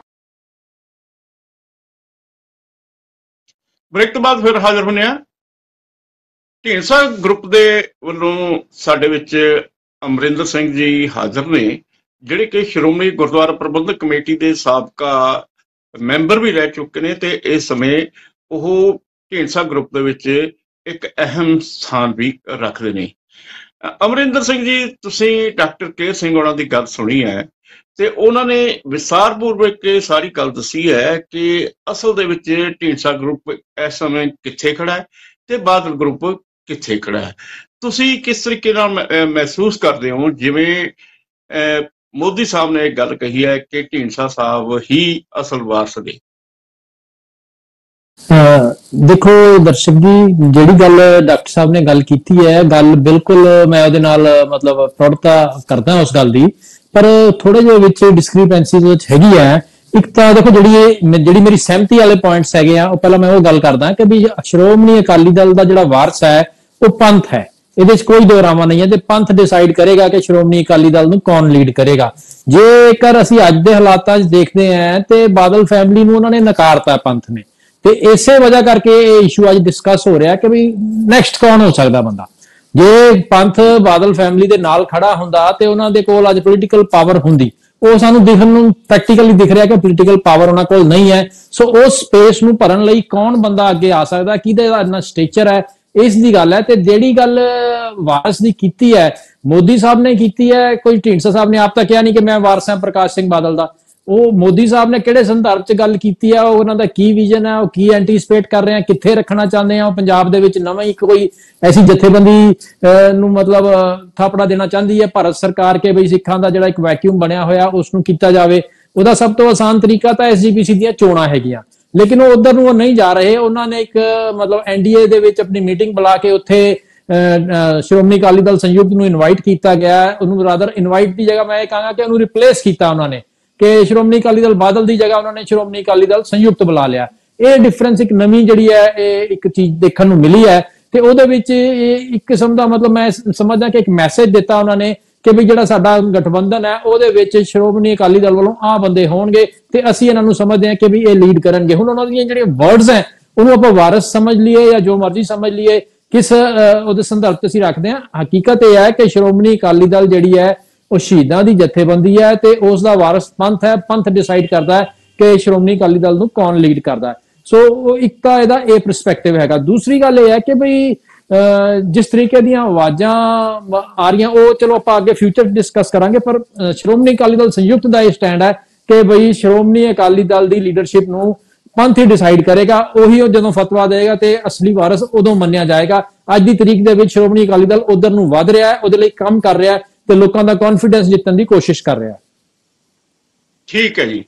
ਬ੍ਰੇਕ ਤੋਂ ਬਾਅਦ ਫਿਰ ਹਾਜ਼ਰ ਹੁੰਦੇ ਹਾਂ। ਢੀਂਡਸਾ ਗਰੁੱਪ ਦੇ ਵੱਲੋਂ ਸਾਡੇ ਵਿੱਚ ਅਮਰਿੰਦਰ ਸਿੰਘ ਜੀ ਹਾਜ਼ਰ ਨੇ, ਜਿਹੜੇ ਕਿ ਸ਼੍ਰੋਮਣੀ ਗੁਰਦੁਆਰਾ ਪ੍ਰਬੰਧਕ ਕਮੇਟੀ ਦੇ ਸਾਬਕਾ ਮੈਂਬਰ ਵੀ ਰਹਿ ਚੁੱਕੇ ਨੇ ਤੇ ਇਸ ਸਮੇਂ ਉਹ ਢੀਂਡਸਾ ਗਰੁੱਪ ਦੇ ਵਿੱਚ ਇੱਕ ਅਹਿਮ ਸਥਾਨ ਵੀ ਰੱਖਦੇ ਨੇ। ਅਮਰਿੰਦਰ ਸਿੰਘ ਜੀ, ਤੁਸੀਂ ਡਾਕਟਰ ਕੇ ਸਿੰਘ ਉਹਨਾਂ ਦੀ ਗੱਲ ਸੁਣੀ ਹੈ ਤੇ ਉਹਨਾਂ ਨੇ ਵਿਸਤਾਰਪੂਰਵਕ ਇਹ ਸਾਰੀ ਗੱਲ ਦੱਸੀ ਹੈ ਕਿ ਅਸਲ ਦੇ ਵਿੱਚ ਢੀਂਡਸਾ ਗਰੁੱਪ ਇਸ ਸਮੇਂ ਕਿੱਥੇ ਖੜਾ ਹੈ ਤੇ ਬਾਦਲ ਗਰੁੱਪ ਕਿੱਥੇ ਖੜਾ ਹੈ। ਤੁਸੀਂ ਕਿਸ ਤਰੀਕੇ ਨਾਲ ਮਹਿਸੂਸ ਕਰਦੇ ਹੋ, ਜਿਵੇਂ ਮੋਦੀ ਸਾਹਿਬ ਨੇ ਇਹ ਗੱਲ ਕਹੀ ਹੈ ਕਿ ਢੀਂਡਸਾ ਸਾਹਿਬ ਹੀ ਅਸਲ ਵਾਰਸ ਨੇ? ਦੇਖੋ ਦਰਸ਼ਕ ਜੀ, ਜਿਹੜੀ ਗੱਲ ਡਾਕਟਰ ਸਾਹਿਬ ਨੇ ਗੱਲ ਕੀਤੀ ਹੈ, ਗੱਲ ਬਿਲਕੁਲ ਮੈਂ ਉਹਦੇ ਨਾਲ ਮਤਲਬ ਪ੍ਰੋੜਤਾ ਕਰਦਾ ਉਸ ਗੱਲ ਦੀ, ਪਰ ਥੋੜੇ ਜਿਹੇ ਵਿੱਚ ਡਿਸਕ੍ਰਿਪੈਂਸੀਜ਼ ਵਿੱਚ ਹੈਗੀ ਹੈ। ਇੱਕ ਤਾਂ ਦੇਖੋ ਜਿਹੜੀ ਮੇਰੀ ਸਹਿਮਤੀ ਵਾਲੇ ਪੁਆਇੰਟਸ ਹੈਗੇ ਆ, ਉਹ ਪਹਿਲਾਂ ਮੈਂ ਉਹ ਗੱਲ ਕਰਦਾ ਕਿ ਵੀ ਸ਼੍ਰੋਮਣੀ ਅਕਾਲੀ ਦਲ ਦਾ ਜਿਹੜਾ ਵਾਰਸ ਹੈ ਉਹ ਪੰਥ ਹੈ, ਇਹਦੇ 'ਚ ਕੋਈ ਦੋਰਾਵਾ ਨਹੀਂ ਹੈ ਤੇ ਪੰਥ ਡਿਸਾਈਡ ਕਰੇਗਾ ਕਿ ਸ਼੍ਰੋਮਣੀ ਅਕਾਲੀ ਦਲ ਨੂੰ ਕੌਣ ਲੀਡ ਕਰੇਗਾ। ਜੇਕਰ ਅਸੀਂ ਅੱਜ ਦੇ ਹਾਲਾਤਾਂ 'ਚ ਦੇਖਦੇ ਹਾਂ ਤੇ ਬਾਦਲ ਫੈਮਿਲੀ ਨੂੰ ਉਹਨਾਂ ਨੇ ਨਕਾਰਤਾ ਪੰਥ ਨੇ, ਤੇ ਇਸੇ ਵਜ੍ਹਾ ਕਰਕੇ ਇਹ ਇਸ਼ੂ ਅੱਜ ਡਿਸਕਸ ਹੋ ਰਿਹਾ ਕਿ ਵੀ ਨੈਕਸਟ ਕੌਣ ਹੋ ਸਕਦਾ ਬੰਦਾ। ਜੇ ਪੰਥ ਬਾਦਲ ਫੈਮਿਲੀ ਦੇ ਨਾਲ ਖੜਾ ਹੁੰਦਾ ਤੇ ਉਹਨਾਂ ਦੇ ਕੋਲ ਅੱਜ ਪੋਲੀਟੀਕਲ ਪਾਵਰ ਹੁੰਦੀ, ਉਹ ਸਾਨੂੰ ਦਿਖਣ ਨੂੰ ਪ੍ਰੈਕਟੀਕਲੀ ਦਿਖ ਰਿਹਾ ਕਿ ਪੋਲੀਟੀਕਲ ਪਾਵਰ ਉਹਨਾਂ ਕੋਲ ਨਹੀਂ ਹੈ। ਸੋ ਉਸ ਸਪੇਸ ਨੂੰ ਭਰਨ ਲਈ ਕੌਣ ਬੰਦਾ ਅੱਗੇ ਆ ਸਕਦਾ, ਕਿਹਦੇ ਇੰਨਾ ਸਟੇਚਰ ਹੈ, ਇਸ ਦੀ ਗੱਲ ਹੈ। ਤੇ ਜਿਹੜੀ ਗੱਲ ਵਾਰਸ ਦੀ ਕੀਤੀ ਹੈ, ਮੋਦੀ ਸਾਹਿਬ ਨੇ ਕੀਤੀ ਹੈ, ਕੋਈ ਢੀਂਡਸਾ ਸਾਹਿਬ ਨੇ ਆਪ ਤਾਂ ਕਿਹਾ ਨਹੀਂ ਕਿ ਮੈਂ ਵਾਰਸ ਹਾਂ ਪ੍ਰਕਾਸ਼ ਸਿੰਘ ਬਾਦਲ ਦਾ। ਉਹ ਮੋਦੀ ਸਾਹਿਬ ਨੇ ਕਿਹੜੇ ਸੰਦਰਭ 'ਚ ਗੱਲ ਕੀਤੀ ਹੈ, ਉਹਨਾਂ ਦਾ ਕੀ ਵਿਜ਼ਨ ਹੈ, ਉਹ ਕੀ ਐਂਟੀਸਪੇਟ ਕਰ ਰਹੇ ਆ, ਕਿੱਥੇ ਰੱਖਣਾ ਚਾਹੁੰਦੇ ਆ ਉਹ ਪੰਜਾਬ ਦੇ ਵਿੱਚ ਨਵਾਂ ਇੱਕ ਕੋਈ ਐਸੀ ਜਥੇਬੰਦੀ ਨੂੰ ਮਤਲਬ ਥਾਪੜਾ ਦੇਣਾ ਚਾਹੁੰਦੀ ਹੈ ਭਾਰਤ ਸਰਕਾਰ ਕੇ ਬਈ ਸਿੱਖਾਂ ਦਾ ਜਿਹੜਾ ਇੱਕ ਵੈਕਿਊਮ ਬਣਿਆ ਹੋਇਆ ਉਸ ਨੂੰ ਕੀਤਾ ਜਾਵੇ। ਉਹਦਾ ਸਭ ਤੋਂ ਆਸਾਨ ਤਰੀਕਾ ਤਾਂ ਐਸਜੀਪੀਸੀ ਦੀਆਂ ਚੋਣਾਂ ਹੈਗੀਆਂ, ਲੇਕਿਨ ਉਹ ਉਧਰ ਨੂੰ ਉਹ ਨਹੀਂ ਜਾ ਰਹੇ। ਉਹਨਾਂ ਨੇ ਇੱਕ ਮਤਲਬ ਐਨਡੀਏ ਦੇ ਵਿੱਚ ਆਪਣੀ ਮੀਟਿੰਗ ਬੁਲਾ ਕੇ ਉੱਥੇ ਸ਼੍ਰੋਮਣੀ ਅਕਾਲੀ ਦਲ ਸੰਯੁਕਤ ਨੂੰ ਇਨਵਾਈਟ ਕੀਤਾ ਗਿਆ। ਉਹਨੂੰ ਰਾਦਰ ਇਨਵਾਈਟ ਦੀ ਜਗ੍ਹਾ ਮੈਂ ਇਹ ਕਹਾਂਗਾ ਕਿ ਉਹਨੂੰ ਰਿਪਲੇਸ ਕੀਤਾ ਉਹਨਾਂ ਨੇ, ਕਿ ਸ਼੍ਰੋਮਣੀ ਅਕਾਲੀ ਦਲ ਬਾਦਲ ਦੀ ਜਗ੍ਹਾ ਉਹਨਾਂ ਨੇ ਸ਼੍ਰੋਮਣੀ ਅਕਾਲੀ ਦਲ ਸੰਯੁਕਤ ਬੁਲਾ ਲਿਆ। ਇਹ ਡਿਫਰੈਂਸ ਇੱਕ ਨਵੀਂ ਜਿਹੜੀ ਹੈ ਇਹ ਇੱਕ ਚੀਜ਼ ਦੇਖਣ ਨੂੰ ਮਿਲੀ ਹੈ ਤੇ ਉਹਦੇ ਵਿੱਚ ਇਹ ਇੱਕ ਕਿਸਮ ਦਾ ਮਤਲਬ ਮੈਂ ਸਮਝਦਾ ਕਿ ਇੱਕ ਮੈਸੇਜ ਦਿੱਤਾ ਉਹਨਾਂ ਨੇ ਕਿ ਵੀ ਜਿਹੜਾ ਸਾਡਾ ਗਠਬੰਧਨ ਹੈ ਉਹਦੇ ਵਿੱਚ ਸ਼੍ਰੋਮਣੀ ਅਕਾਲੀ ਦਲ ਵੱਲੋਂ ਆਹ ਬੰਦੇ ਹੋਣਗੇ ਤੇ ਅਸੀਂ ਇਹਨਾਂ ਨੂੰ ਸਮਝਦੇ ਹਾਂ ਕਿ ਵੀ ਇਹ ਲੀਡ ਕਰਨਗੇ। ਹੁਣ ਉਹਨਾਂ ਦੀਆਂ ਜਿਹੜੀਆਂ ਵਰਡਸ ਹੈ ਉਹਨੂੰ ਆਪਾਂ ਵਾਰਸ ਸਮਝ ਲਈਏ ਜਾਂ ਜੋ ਮਰਜ਼ੀ ਸਮਝ ਲਈਏ, ਕਿਸ ਉਹਦੇ ਸੰਦਰਭ ਤੇ ਅਸੀਂ ਰੱਖਦੇ ਹਾਂ। ਹਕੀਕਤ ਇਹ ਹੈ ਕਿ ਸ਼੍ਰੋਮਣੀ ਅਕਾਲੀ ਦਲ ਜਿਹੜੀ ਹੈ ਉਹ ਸ਼ਹੀਦਾਂ ਦੀ ਜਥੇਬੰਦੀ ਹੈ ਤੇ ਉਸ ਦਾ ਵਾਰਸ ਪੰਥ ਹੈ। ਪੰਥ ਡਿਸਾਈਡ ਕਰਦਾ ਹੈ ਕਿ ਸ਼੍ਰੋਮਣੀ ਅਕਾਲੀ ਦਲ ਨੂੰ ਕੌਣ ਲੀਡ ਕਰਦਾ ਹੈ। ਸੋ ਇੱਕ ਤਾਂ ਇਹਦਾ ਇਹ ਪਰਸਪੈਕਟਿਵ ਹੈਗਾ। ਦੂਸਰੀ ਗੱਲ ਇਹ ਹੈ ਕਿ ਬਈ ਜਿਸ ਤਰੀਕੇ ਦੀਆਂ ਆਵਾਜ਼ਾਂ ਆ ਰਹੀਆਂ ਉਹ ਚਲੋ ਆਪਾਂ ਅੱਗੇ ਫਿਊਚਰ ਡਿਸਕਸ ਕਰਾਂਗੇ, ਪਰ ਸ਼੍ਰੋਮਣੀ ਅਕਾਲੀ ਦਲ ਸੰਯੁਕਤ ਦਾ ਇਹ ਸਟੈਂਡ ਹੈ ਕਿ ਬਈ ਸ਼੍ਰੋਮਣੀ ਅਕਾਲੀ ਦਲ ਦੀ ਲੀਡਰਸ਼ਿਪ ਨੂੰ ਪੰਥ ਹੀ ਡਿਸਾਈਡ ਕਰੇਗਾ, ਉਹੀ ਉਹ ਜਦੋਂ ਫਤਵਾ ਦੇਗਾ ਤੇ ਅਸਲੀ ਵਾਰਸ ਉਦੋਂ ਮੰਨਿਆ ਜਾਏਗਾ। ਅੱਜ ਦੀ ਤਰੀਕ ਦੇ ਵਿੱਚ ਸ਼੍ਰੋਮਣੀ ਅਕਾਲੀ ਦਲ ਉਧਰ ਨੂੰ ਵਧ ਰਿਹਾ ਹੈ, ਉਹਦੇ ਲਈ ਕੰਮ ਕਰ ਰਿਹਾ ਹੈ ਤੇ ਲੋਕਾਂ ਦਾ ਕੌਨਫੀਡੈਂਸ ਜਿੱਤਣ ਦੀ ਕੋਸ਼ਿਸ਼ ਕਰ ਰਿਹਾ। ਠੀਕ ਹੈ ਜੀ।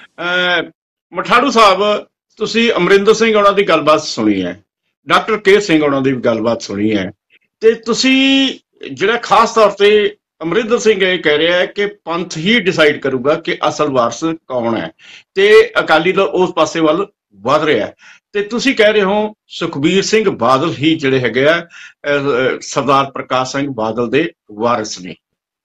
ਮਠਾੜੂ ਸਾਹਿਬ, ਤੁਸੀਂ ਅਮਰਿੰਦਰ ਸਿੰਘ ਉਹਨਾਂ ਦੀ ਗੱਲਬਾਤ ਸੁਣੀ ਹੈ, ਡਾਕਟਰ ਕੇ ਸਿੰਘ ਉਹਨਾਂ ਦੀ ਗੱਲਬਾਤ ਸੁਣੀ ਹੈ, ਤੇ ਤੁਸੀਂ ਜਿਹੜਾ ਖਾਸ ਤੌਰ ਤੇ ਅਮਰਿੰਦਰ ਸਿੰਘ ਇਹ ਕਹਿ ਰਿਹਾ ਹੈ ਕਿ ਪੰਥ ਹੀ ਡਿਸਾਈਡ ਕਰੂਗਾ ਕਿ ਅਸਲ ਵਾਰਸ ਕੌਣ ਹੈ ਤੇ ਅਕਾਲੀ ਦਲ ਉਸ ਪਾਸੇ ਵੱਲ ਵਧ ਰਿਹਾ ਹੈ, ਤੇ ਤੁਸੀਂ ਕਹਿ ਰਹੇ ਹੋ ਸੁਖਬੀਰ ਸਿੰਘ ਬਾਦਲ ਹੀ ਜਿਹੜੇ ਹੈਗੇ ਆ ਸਰਦਾਰ ਪ੍ਰਕਾਸ਼ ਸਿੰਘ ਬਾਦਲ ਦੇ ਵਾਰਿਸ ਨੇ।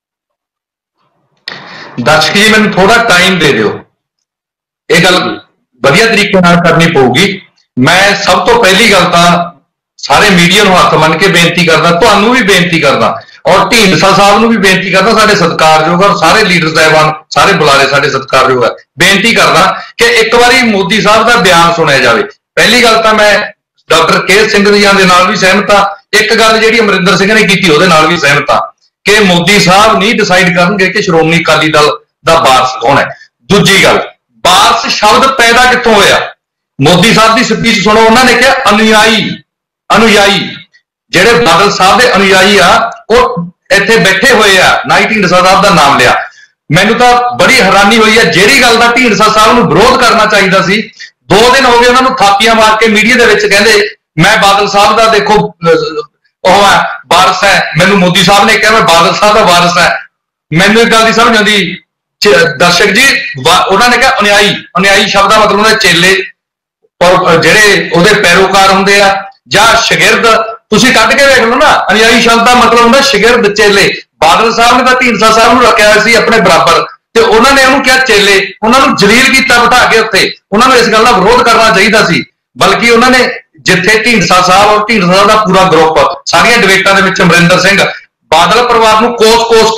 ਦਰਸ਼ਕ ਜੀ ਮੈਨੂੰ ਥੋੜਾ ਟਾਈਮ ਦੇ ਦਿਓ, ਇਹ ਗੱਲ ਵਧੀਆ ਤਰੀਕੇ ਨਾਲ ਕਰਨੀ ਪਊਗੀ। ਮੈਂ ਸਭ ਤੋਂ ਪਹਿਲੀ ਗੱਲ ਤਾਂ ਸਾਰੇ ਮੀਡੀਆ ਨੂੰ ਹੱਥ ਮੰਨ ਕੇ ਬੇਨਤੀ ਕਰਦਾ, ਤੁਹਾਨੂੰ ਵੀ ਬੇਨਤੀ ਕਰਦਾ ਔਰ ਢੀਂਡਸਾ ਸਾਹਿਬ ਨੂੰ ਵੀ ਬੇਨਤੀ ਕਰਦਾ, ਸਾਡੇ ਸਤਿਕਾਰਯੋਗ ਔਰ ਸਾਰੇ ਲੀਡਰ ਸਾਹਿਬਾਨ ਸਾਰੇ ਬੁਲਾਰੇ ਸਾਡੇ ਸਤਿਕਾਰਯੋਗ ਹੈ, ਬੇਨਤੀ ਕਰਦਾ ਕਿ ਇੱਕ ਵਾਰੀ ਮੋਦੀ ਸਾਹਿਬ ਦਾ ਬਿਆਨ ਸੁਣਿਆ ਜਾਵੇ। ਪਹਿਲੀ ਗੱਲ ਤਾਂ ਮੈਂ ਡਾਕਟਰ ਕੇ ਸਿੰਘ ਜੀਆਂ ਦੇ ਨਾਲ ਵੀ ਸਹਿਮਤ ਹਾਂ, ਇੱਕ ਗੱਲ ਜਿਹੜੀ ਅਮਰਿੰਦਰ ਸਿੰਘ ਨੇ ਕੀਤੀ ਉਹਦੇ ਨਾਲ ਵੀ ਸਹਿਮਤ ਹਾਂ ਕਿ ਮੋਦੀ ਸਾਹਿਬ ਨਹੀਂ ਡਿਸਾਈਡ ਕਰਨਗੇ ਕਿ ਸ਼੍ਰੋਮਣੀ ਅਕਾਲੀ ਦਲ ਦਾ ਵਾਰਸ ਕੌਣ ਹੈ। ਦੂਜੀ ਗੱਲ, ਵਾਰਸ ਸ਼ਬਦ ਪੈਦਾ ਕਿੱਥੋਂ ਹੋਇਆ? ਮੋਦੀ ਸਾਹਿਬ ਦੀ ਸਪੀਚ ਸੁਣੋ, ਉਹਨਾਂ ਨੇ ਕਿਹਾ ਅਨੁਯਾਈ। ਜਿਹੜੇ ਬਾਦਲ ਸਾਹਿਬ ਦੇ ਅਨੁਯਾਈ ਆ ਉਹ ਇੱਥੇ ਬੈਠੇ ਹੋਏ ਆ, ਨਾ ਹੀ ਢੀਂਡਸਾ ਸਾਹਿਬ ਦਾ ਨਾਮ ਲਿਆ। ਮੈਨੂੰ ਤਾਂ ਬੜੀ ਹੈਰਾਨੀ ਹੋਈ ਹੈ, ਜਿਹੜੀ ਗੱਲ ਦਾ ਢੀਂਡਸਾ ਸਾਹਿਬ ਨੂੰ ਵਿਰੋਧ ਕਰਨਾ ਚਾਹੀਦਾ ਸੀ, 2 ਦਿਨ ਹੋ ਗਏ ਉਹਨਾਂ ਨੂੰ ਥਾਪੀਆਂ ਮਾਰ ਕੇ ਮੀਡੀਆ ਦੇ ਵਿੱਚ ਕਹਿੰਦੇ ਮੈਂ ਬਾਦਲ ਸਾਹਿਬ ਦਾ ਦੇਖੋ ਉਹ ਹੈ ਵਾਰਸ ਹੈ, ਮੈਨੂੰ ਮੋਦੀ ਸਾਹਿਬ ਨੇ ਕਿਹਾ ਮੈਂ ਬਾਦਲ ਸਾਹਿਬ ਦਾ ਵਾਰਸ ਹੈ। ਮੈਨੂੰ ਇੱਕ ਗੱਲ ਦੀ ਸਮਝ ਆਉਂਦੀ ਦਰਸ਼ਕ ਜੀ, ਉਹਨਾਂ ਨੇ ਕਿਹਾ ਅਨੁਯਾਈ ਸ਼ਬਦ ਦਾ ਮਤਲਬ ਹੁੰਦਾ ਚੇਲੇ ਔਰ ਜਿਹੜੇ ਉਹਦੇ ਪੈਰੋਕਾਰ ਹੁੰਦੇ ਆ ਜਾਂ ਸ਼ਾਗਿਰਦ। ਤੁਸੀਂ ਕੱਢ ਕੇ ਵੇਖ ਲਓ ਨਾ, ਅਨੁਯਾਈ ਸ਼ਬਦ ਦਾ ਮਤਲਬ ਹੁੰਦਾ ਸ਼ਾਗਿਰਦ, ਚੇਲੇ। ਬਾਦਲ ਸਾਹਿਬ ਨੇ ਤਾਂ ਢੀਂਡਸਾ ਸਾਹਿਬ ਨੂੰ ਰੱਖਿਆ ਹੋਇਆ ਸੀ ਆਪਣੇ ਬਰਾਬਰ, ਤੇ ਉਹਨਾਂ ਨੇ ਉਹਨੂੰ ਕਿਹਾ ਚੇਲੇ, ਉਹਨਾਂ ਨੂੰ ਜਲੀਲ ਕੀਤਾ ਬਿਠਾ ਕੇ ਉੱਥੇ। ਉਹਨਾਂ ਨੂੰ ਇਸ ਗੱਲ ਦਾ ਵਿਰੋਧ ਕਰਨਾ ਚਾਹੀਦਾ ਸੀ, ਬਲਕਿ ਉਹਨਾਂ ਨੇ ਜਿੱਥੇ ਢੀਂਡਸਾ ਸਾਹਿਬ ਔਰ ਢੀਂਡਸਾ ਸਾਹਿਬ ਦਾ ਪੂਰਾ ਗਰੁੱਪ ਸਾਰੀਆਂ ਡਿਬੇਟਾਂ ਦੇ ਵਿੱਚ ਅਮਰਿੰਦਰ ਸਿੰਘ ਬਾਦਲ ਪਰਿਵਾਰ ਨੂੰ ਕੋਸ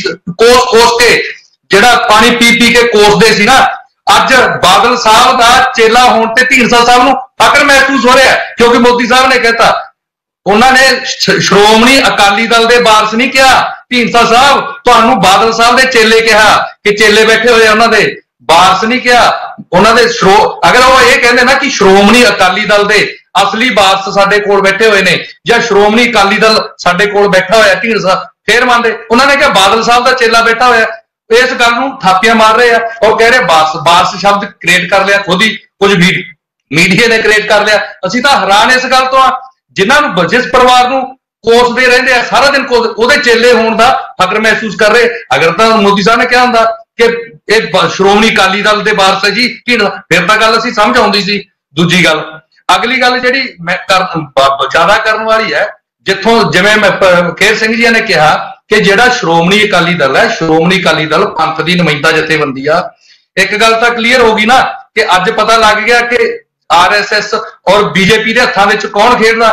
ਕੇ ਜਿਹੜਾ ਪਾਣੀ ਪੀ ਕੇ ਕੋਸਦੇ ਸੀ ਨਾ, ਅੱਜ ਬਾਦਲ ਸਾਹਿਬ ਦਾ ਚੇਲਾ ਹੋਣ ਤੇ ਢੀਂਡਸਾ ਸਾਹਿਬ ਨੂੰ ਫਖਰ ਮਹਿਸੂਸ ਹੋ ਰਿਹਾ, ਕਿਉਂਕਿ ਮੋਦੀ ਸਾਹਿਬ ਨੇ ਕਹਿਤਾ। ਉਹਨਾਂ ਨੇ ਸ਼੍ਰੋਮਣੀ ਅਕਾਲੀ ਦਲ ਦੇ ਵਾਰਸ ਨਹੀਂ ਕਿਹਾ, ਢੀਂਡਸਾ ਸਾਹਿਬ ਤੁਹਾਨੂੰ ਬਾਦਲ ਸਾਹਿਬ ਦੇ ਚੇਲੇ ਕਿਹਾ ਕਿ ਚੇਲੇ ਬੈਠੇ ਹੋਏ ਉਹਨਾਂ ਦੇ, ਵਾਰਸ ਨਹੀਂ ਕਿਹਾ ਉਹਨਾਂ ਦੇ। ਅਗਰ ਉਹ ਇਹ ਕਹਿੰਦੇ ਨਾ ਕਿ ਸ਼੍ਰੋਮਣੀ ਅਕਾਲੀ ਦਲ ਦੇ ਅਸਲੀ ਵਾਰਸ ਸਾਡੇ ਕੋਲ ਬੈਠੇ ਹੋਏ ਨੇ ਜਾਂ ਸ਼੍ਰੋਮਣੀ ਅਕਾਲੀ ਦਲ ਸਾਡੇ ਕੋਲ ਬੈਠਾ ਹੋਇਆ ਢੀਂਡਸਾ, ਫੇਰ ਮੰਨਦੇ। ਉਹਨਾਂ ਨੇ ਕਿਹਾ ਬਾਦਲ ਸਾਹਿਬ ਦਾ ਚੇਲਾ ਬੈਠਾ ਹੋਇਆ। ਇਸ ਗੱਲ ਨੂੰ ਥਾਪੀਆਂ ਮਾਰ ਰਹੇ ਆ ਔਰ ਕਹਿ ਰਹੇ ਵਾਰਸ ਸ਼ਬਦ ਕ੍ਰੀਏਟ ਕਰ ਲਿਆ, ਖੁਦ ਹੀ ਕੁਝ ਮੀਡੀਆ ਨੇ ਕ੍ਰੀਏਟ ਕਰ ਲਿਆ। ਅਸੀਂ ਤਾਂ ਹੈਰਾਨ ਇਸ ਗੱਲ ਤੋਂ ਆ, ਜਿਨ੍ਹਾਂ ਨੂੰ ਜਿਸ ਪਰਿਵਾਰ ਨੂੰ ਕੋਸਦੇ ਰਹਿੰਦੇ ਆ ਸਾਰਾ ਦਿਨ, ਉਹਦੇ ਚੇਲੇ ਹੋਣ ਦਾ ਫਖਰ ਮਹਿਸੂਸ ਕਰ ਰਹੇ। ਅਗਰ ਤਾਂ ਮੋਦੀ ਸਾਹਿਬ ਨੇ ਕਿਹਾ ਹੁੰਦਾ ਕਿ ਇਹ ਸ਼੍ਰੋਮਣੀ ਅਕਾਲੀ ਦਲ ਦੇ ਵਾਰਸ ਹੈ ਜੀ, ਫਿਰ ਤਾਂ ਗੱਲ ਅਸੀਂ ਸਮਝ ਆਉਂਦੀ ਸੀ। ਦੂਜੀ ਗੱਲ, ਅਗਲੀ ਗੱਲ ਜਿਹੜੀ ਮੈਂ ਜ਼ਿਆਦਾ ਕਰਨ ਵਾਲੀ ਹੈ, ਜਿੱਥੋਂ ਜਿਵੇਂ ਖੇਰ ਸਿੰਘ ਜੀ ਨੇ ਕਿਹਾ ਕਿ ਜਿਹੜਾ ਸ਼੍ਰੋਮਣੀ ਅਕਾਲੀ ਦਲ ਹੈ, ਸ਼੍ਰੋਮਣੀ ਅਕਾਲੀ ਦਲ ਪੰਥ ਦੀ ਨੁਮਾਇੰਦਾ ਜਥੇਬੰਦੀ ਆ। ਇੱਕ ਗੱਲ ਤਾਂ ਕਲੀਅਰ ਹੋ ਗਈ ਨਾ ਕਿ ਅੱਜ ਪਤਾ ਲੱਗ ਗਿਆ ਕਿ RSS ਔਰ BJP ਦੇ ਹੱਥਾਂ ਵਿੱਚ ਕੌਣ ਖੇਡਦਾ।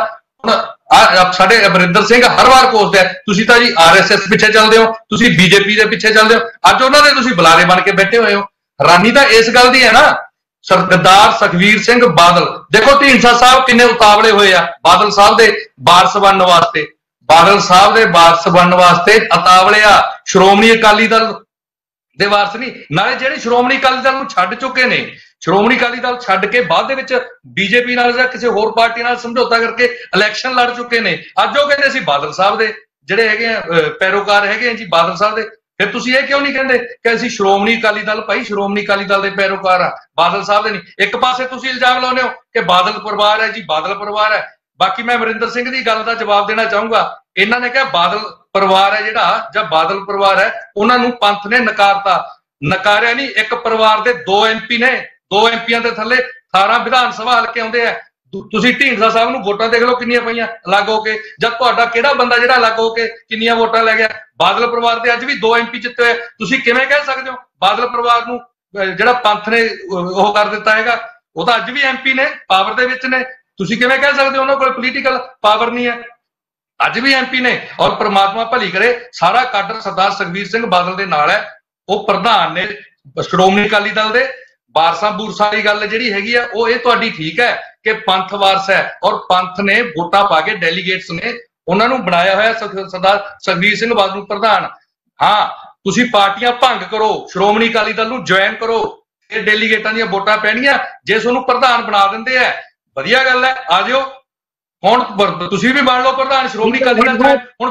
ਹੁਣ ਸਾਡੇ ਅਮਰਿੰਦਰ ਸਿੰਘ ਹਰ ਵਾਰ ਕੋਸਦੇ ਆ, ਤੁਸੀਂ ਤਾਂ ਜੀ RSS ਪਿੱਛੇ ਚੱਲਦੇ ਹੋ, ਤੁਸੀਂ BJP ਦੇ ਪਿੱਛੇ ਚੱਲਦੇ ਹੋ, ਅੱਜ ਉਹਨਾਂ ਦੇ ਤੁਸੀਂ ਬੁਲਾਰੇ ਬਣ ਕੇ ਬੈਠੇ ਹੋਏ ਹੋ। ਹੈਰਾਨੀ ਤਾਂ ਇਸ ਗੱਲ ਦੀ ਹੈ ਨਾ, ਸਰਦਾਰ ਸੁਖਬੀਰ ਸਿੰਘ ਬਾਦਲ ਦੇਖੋ ਢੀਂਡਸਾ ਸਾਹਿਬ ਕਿੰਨੇ ਉਤਾਵਲੇ ਹੋਏ ਆ ਬਾਦਲ ਸਾਹਿਬ ਦੇ ਵਾਰਸ ਬਣਨ ਵਾਸਤੇ, ਬਾਦਲ ਸਾਹਿਬ ਦੇ ਵਾਰਸ ਬਣਨ ਵਾਸਤੇ ਉਤਾਵਲੇ ਆ। ਸ਼੍ਰੋਮਣੀ ਅਕਾਲੀ ਦਲ ਦੇ ਵਾਰਸ ਨਹੀਂ, ਨਾਲੇ ਜਿਹੜੇ ਸ਼੍ਰੋਮਣੀ ਅਕਾਲੀ ਦਲ ਨੂੰ ਛੱਡ ਚੁੱਕੇ ਨੇ, ਸ਼੍ਰੋਮਣੀ ਅਕਾਲੀ ਦਲ ਛੱਡ ਕੇ ਬਾਅਦ ਦੇ ਵਿੱਚ BJP ਨਾਲ ਜਾਂ ਕਿਸੇ ਹੋਰ ਪਾਰਟੀ ਨਾਲ ਸਮਝੌਤਾ ਕਰਕੇ ਇਲੈਕਸ਼ਨ ਲੜ ਚੁੱਕੇ ਨੇ। ਅੱਜ ਉਹ ਕਹਿੰਦੇ ਅਸੀਂ ਬਾਦਲ ਸਾਹਿਬ ਦੇ ਜਿਹੜੇ ਹੈਗੇ ਆ ਪੈਰੋਕਾਰ ਹੈਗੇ ਆ ਜੀ ਬਾਦਲ ਸਾਹਿਬ ਦੇ। ਫਿਰ ਤੁਸੀਂ ਇਹ ਕਿਉਂ ਨਹੀਂ ਕਹਿੰਦੇ ਕਿ ਅਸੀਂ ਸ਼੍ਰੋਮਣੀ ਅਕਾਲੀ ਦਲ, ਭਾਈ ਸ਼੍ਰੋਮਣੀ ਅਕਾਲੀ ਦਲ ਦੇ ਪੈਰੋਕਾਰ ਆ, ਬਾਦਲ ਸਾਹਿਬ ਦੇ ਨਹੀਂ। ਇੱਕ ਪਾਸੇ ਤੁਸੀਂ ਇਲਜ਼ਾਮ ਲਾਉਂਦੇ ਹੋ ਕਿ ਬਾਦਲ ਪਰਿਵਾਰ ਹੈ ਜੀ, ਬਾਦਲ ਪਰਿਵਾਰ ਹੈ। ਬਾਕੀ ਮੈਂ ਅਮਰਿੰਦਰ ਸਿੰਘ ਦੀ ਗੱਲ ਦਾ ਜਵਾਬ ਦੇਣਾ ਚਾਹੂੰਗਾ। ਇਹਨਾਂ ਨੇ ਕਿਹਾ ਬਾਦਲ ਪਰਿਵਾਰ ਹੈ ਜਿਹੜਾ, ਜਾਂ ਬਾਦਲ ਪਰਿਵਾਰ ਹੈ, ਉਹਨਾਂ ਨੂੰ ਪੰਥ ਨੇ ਨਕਾਰਤਾ। ਨਕਾਰਿਆ ਨਹੀਂ, ਇੱਕ ਪਰਿਵਾਰ ਦੇ 2 MP ਨੇ, 2 MPਆਂ ਦੇ ਥੱਲੇ 18 ਵਿਧਾਨ ਸਭਾ ਹਲਕੇ ਆਉਂਦੇ ਆ। ਤੁਸੀਂ ਢੀਂਡਸਾ ਸਾਹਿਬ ਨੂੰ ਵੋਟਾਂ ਦੇਖ ਲਓ ਕਿੰਨੀਆਂ ਪਈਆਂ ਅਲੱਗ ਹੋ ਕੇ, ਜਾਂ ਤੁਹਾਡਾ ਕਿਹੜਾ ਬੰਦਾ ਜਿਹੜਾ ਅਲੱਗ ਹੋ ਕੇ ਕਿੰਨੀਆਂ ਵੋਟਾਂ ਲੈ ਗਿਆ। ਬਾਦਲ ਪਰਿਵਾਰ ਦੇ ਅੱਜ ਵੀ 2 MP ਜਿੱਤੇ ਹੋਏ। ਤੁਸੀਂ ਕਿਵੇਂ ਕਹਿ ਸਕਦੇ ਹੋ ਬਾਦਲ ਪਰਿਵਾਰ ਨੂੰ ਜਿਹੜਾ ਪੰਥ ਨੇ ਉਹ ਕਰ ਦਿੱਤਾ ਹੈਗਾ, ਉਹ ਤਾਂ ਅੱਜ ਵੀ MP ਨੇ, ਪਾਵਰ ਦੇ ਵਿੱਚ ਨੇ। ਤੁਸੀਂ ਕਿਵੇਂ ਕਹਿ ਸਕਦੇ ਹੋ ਉਹਨਾਂ ਕੋਲ ਪੋਲੀਟੀਕਲ ਪਾਵਰ ਨਹੀਂ ਹੈ? ਅੱਜ ਵੀ MP ਨੇ। ਔਰ ਪ੍ਰਮਾਤਮਾ ਭਲੀ ਕਰੇ, ਸਾਰਾ ਕਾਡਰ ਸਰਦਾਰ ਸੁਖਬੀਰ ਸਿੰਘ ਬਾਦਲ ਦੇ ਨਾਲ ਹੈ। ਉਹ ਪ੍ਰਧਾਨ ਨੇ ਸ਼੍ਰੋਮਣੀ ਅਕਾਲੀ ਦਲ ਦੇ। ਵਾਰਸਾਂ ਬੂਰਸਾਂ ਦੀ ਗੱਲ ਜਿਹੜੀ ਹੈਗੀ ਆ ਉਹ ਇਹ ਤੁਹਾਡੀ ਠੀਕ ਹੈ ਕਿ ਪੰਥ ਵਾਰਸ ਹੈ, ਔਰ ਪੰਥ ਨੇ ਵੋਟਾਂ ਪਾ ਕੇ ਡੈਲੀਗੇਟਸ ਨੇ ਉਹਨਾਂ ਨੂੰ ਬਣਾਇਆ ਹੋਇਆ ਸਰਦਾਰ ਸੁਖਬੀਰ ਸਿੰਘ ਬਾਦਲ ਨੂੰ ਪ੍ਰਧਾਨ। ਹਾਂ, ਤੁਸੀਂ ਪਾਰਟੀਆਂ ਭੰਗ ਕਰੋ, ਸ਼੍ਰੋਮਣੀ ਅਕਾਲੀ ਦਲ ਨੂੰ ਜੁਆਇਨ ਕਰੋ, ਇਹ ਡੈਲੀਗੇਟਾਂ ਦੀਆਂ ਵੋਟਾਂ ਪੈਣੀਆਂ। ਜੇ ਤੁਹਾਨੂੰ ਪ੍ਰਧਾਨ ਬਣਾ ਦਿੰਦੇ ਆ ਵਧੀਆ ਗੱਲ ਹੈ, ਆ ਜਾਓ। ਹੁਣ ਤੁਸੀਂ ਵੀ ਬਣ ਲਓ ਪ੍ਰਧਾਨ ਸ਼੍ਰੋਮਣੀ ਅਕਾਲੀ ਦਲ ਦਾ। ਹੁਣ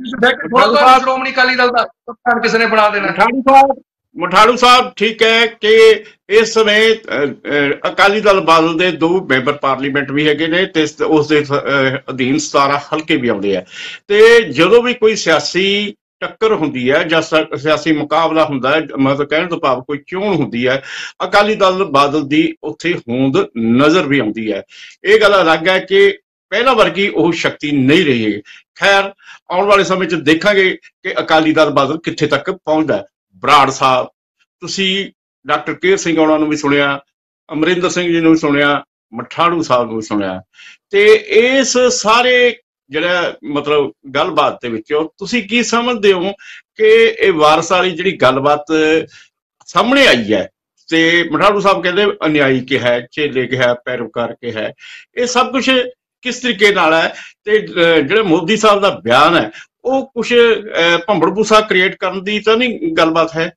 BJP ਸ਼੍ਰੋਮਣੀ ਅਕਾਲੀ ਦਲ ਦਾ ਪ੍ਰਧਾਨ ਕਿਸੇ ਨੇ ਬਣਾ ਦੇਣਾ। ਮਠਾੜੂ ਸਾਹਿਬ ਠੀਕ ਹੈ ਕਿ ਇਸ ਸਮੇਂ ਅਕਾਲੀ ਦਲ ਬਾਦਲ ਦੇ 2 ਮੈਂਬਰ ਪਾਰਲੀਮੈਂਟ ਵੀ ਹੈਗੇ ਨੇ ਤੇ ਉਸ ਦੇ ਅਧੀਨ 17 ਹਲਕੇ ਵੀ ਆਉਂਦੇ ਆ। ਤੇ ਜਦੋਂ ਵੀ ਕੋਈ ਸਿਆਸੀ ਟੱਕਰ ਹੁੰਦੀ ਹੈ ਜਾਂ ਸਿਆਸੀ ਮੁਕਾਬਲਾ ਹੁੰਦਾ ਹੈ, ਮਤਲਬ ਕਹਿਣ ਤੋਂ ਭਾਵ ਕੋਈ ਚੋਣ ਹੁੰਦੀ ਹੈ, ਅਕਾਲੀ ਦਲ ਬਾਦਲ ਦੀ ਉੱਥੇ ਹੋਂਦ ਨਜ਼ਰ ਵੀ ਆਉਂਦੀ ਹੈ। ਇਹ ਗੱਲ ਅਲੱਗ ਹੈ ਕਿ ਪਹਿਲਾਂ ਵਰਗੀ ਉਹ ਸ਼ਕਤੀ ਨਹੀਂ ਰਹੀ ਹੈ। ਖੈਰ, ਆਉਣ ਵਾਲੇ ਸਮੇਂ 'ਚ ਦੇਖਾਂਗੇ ਕਿ ਅਕਾਲੀ ਦਲ ਬਾਦਲ ਕਿੱਥੇ ਤੱਕ ਪਹੁੰਚਦਾ ਹੈ। ਬਰਾੜ ਸਾਹਿਬ, ਤੁਸੀਂ ਡਾਕਟਰ ਕੇਰ ਸਿੰਘ ਉਹਨਾਂ ਨੂੰ ਵੀ ਸੁਣਿਆ, ਅਮਰਿੰਦਰ ਸਿੰਘ ਜੀ ਨੂੰ ਵੀ ਸੁਣਿਆ, ਮਠਾੜੂ ਸਾਹਿਬ ਨੂੰ ਵੀ ਸੁਣਿਆ, ਤੇ ਇਸ ਸਾਰੇ ਜਿਹੜਾ ਮਤਲਬ ਗੱਲਬਾਤ ਦੇ ਵਿੱਚੋਂ ਤੁਸੀਂ ਕੀ ਸਮਝਦੇ ਹੋ ਕਿ ਇਹ ਵਾਰਸ ਵਾਲੀ ਜਿਹੜੀ ਗੱਲਬਾਤ ਸਾਹਮਣੇ ਆਈ ਹੈ, ਤੇ ਮਠਾੜੂ ਸਾਹਿਬ ਕਹਿੰਦੇ ਅਨਿਆਈ ਕਿਹਾ, ਚੇਲੇ ਕਿਹਾ, ਪੈਰੋਕਾਰ ਕਿਹਾ, ਇਹ ਸਭ ਕੁਛ ਕਿਸ ਤਰੀਕੇ ਨਾਲ ਹੈ? ਤੇ ਜਿਹੜੇ ਮੋਦੀ ਸਾਹਿਬ ਦਾ ਬਿਆਨ ਹੈ ਉਹ ਕੁਛ ਭੰਬੜ-ਭੂਸਾ ਕ੍ਰੀਏਟ ਕਰਨ ਦੀ ਤਾਂ ਨਹੀਂ ਗੱਲਬਾਤ ਹੈ?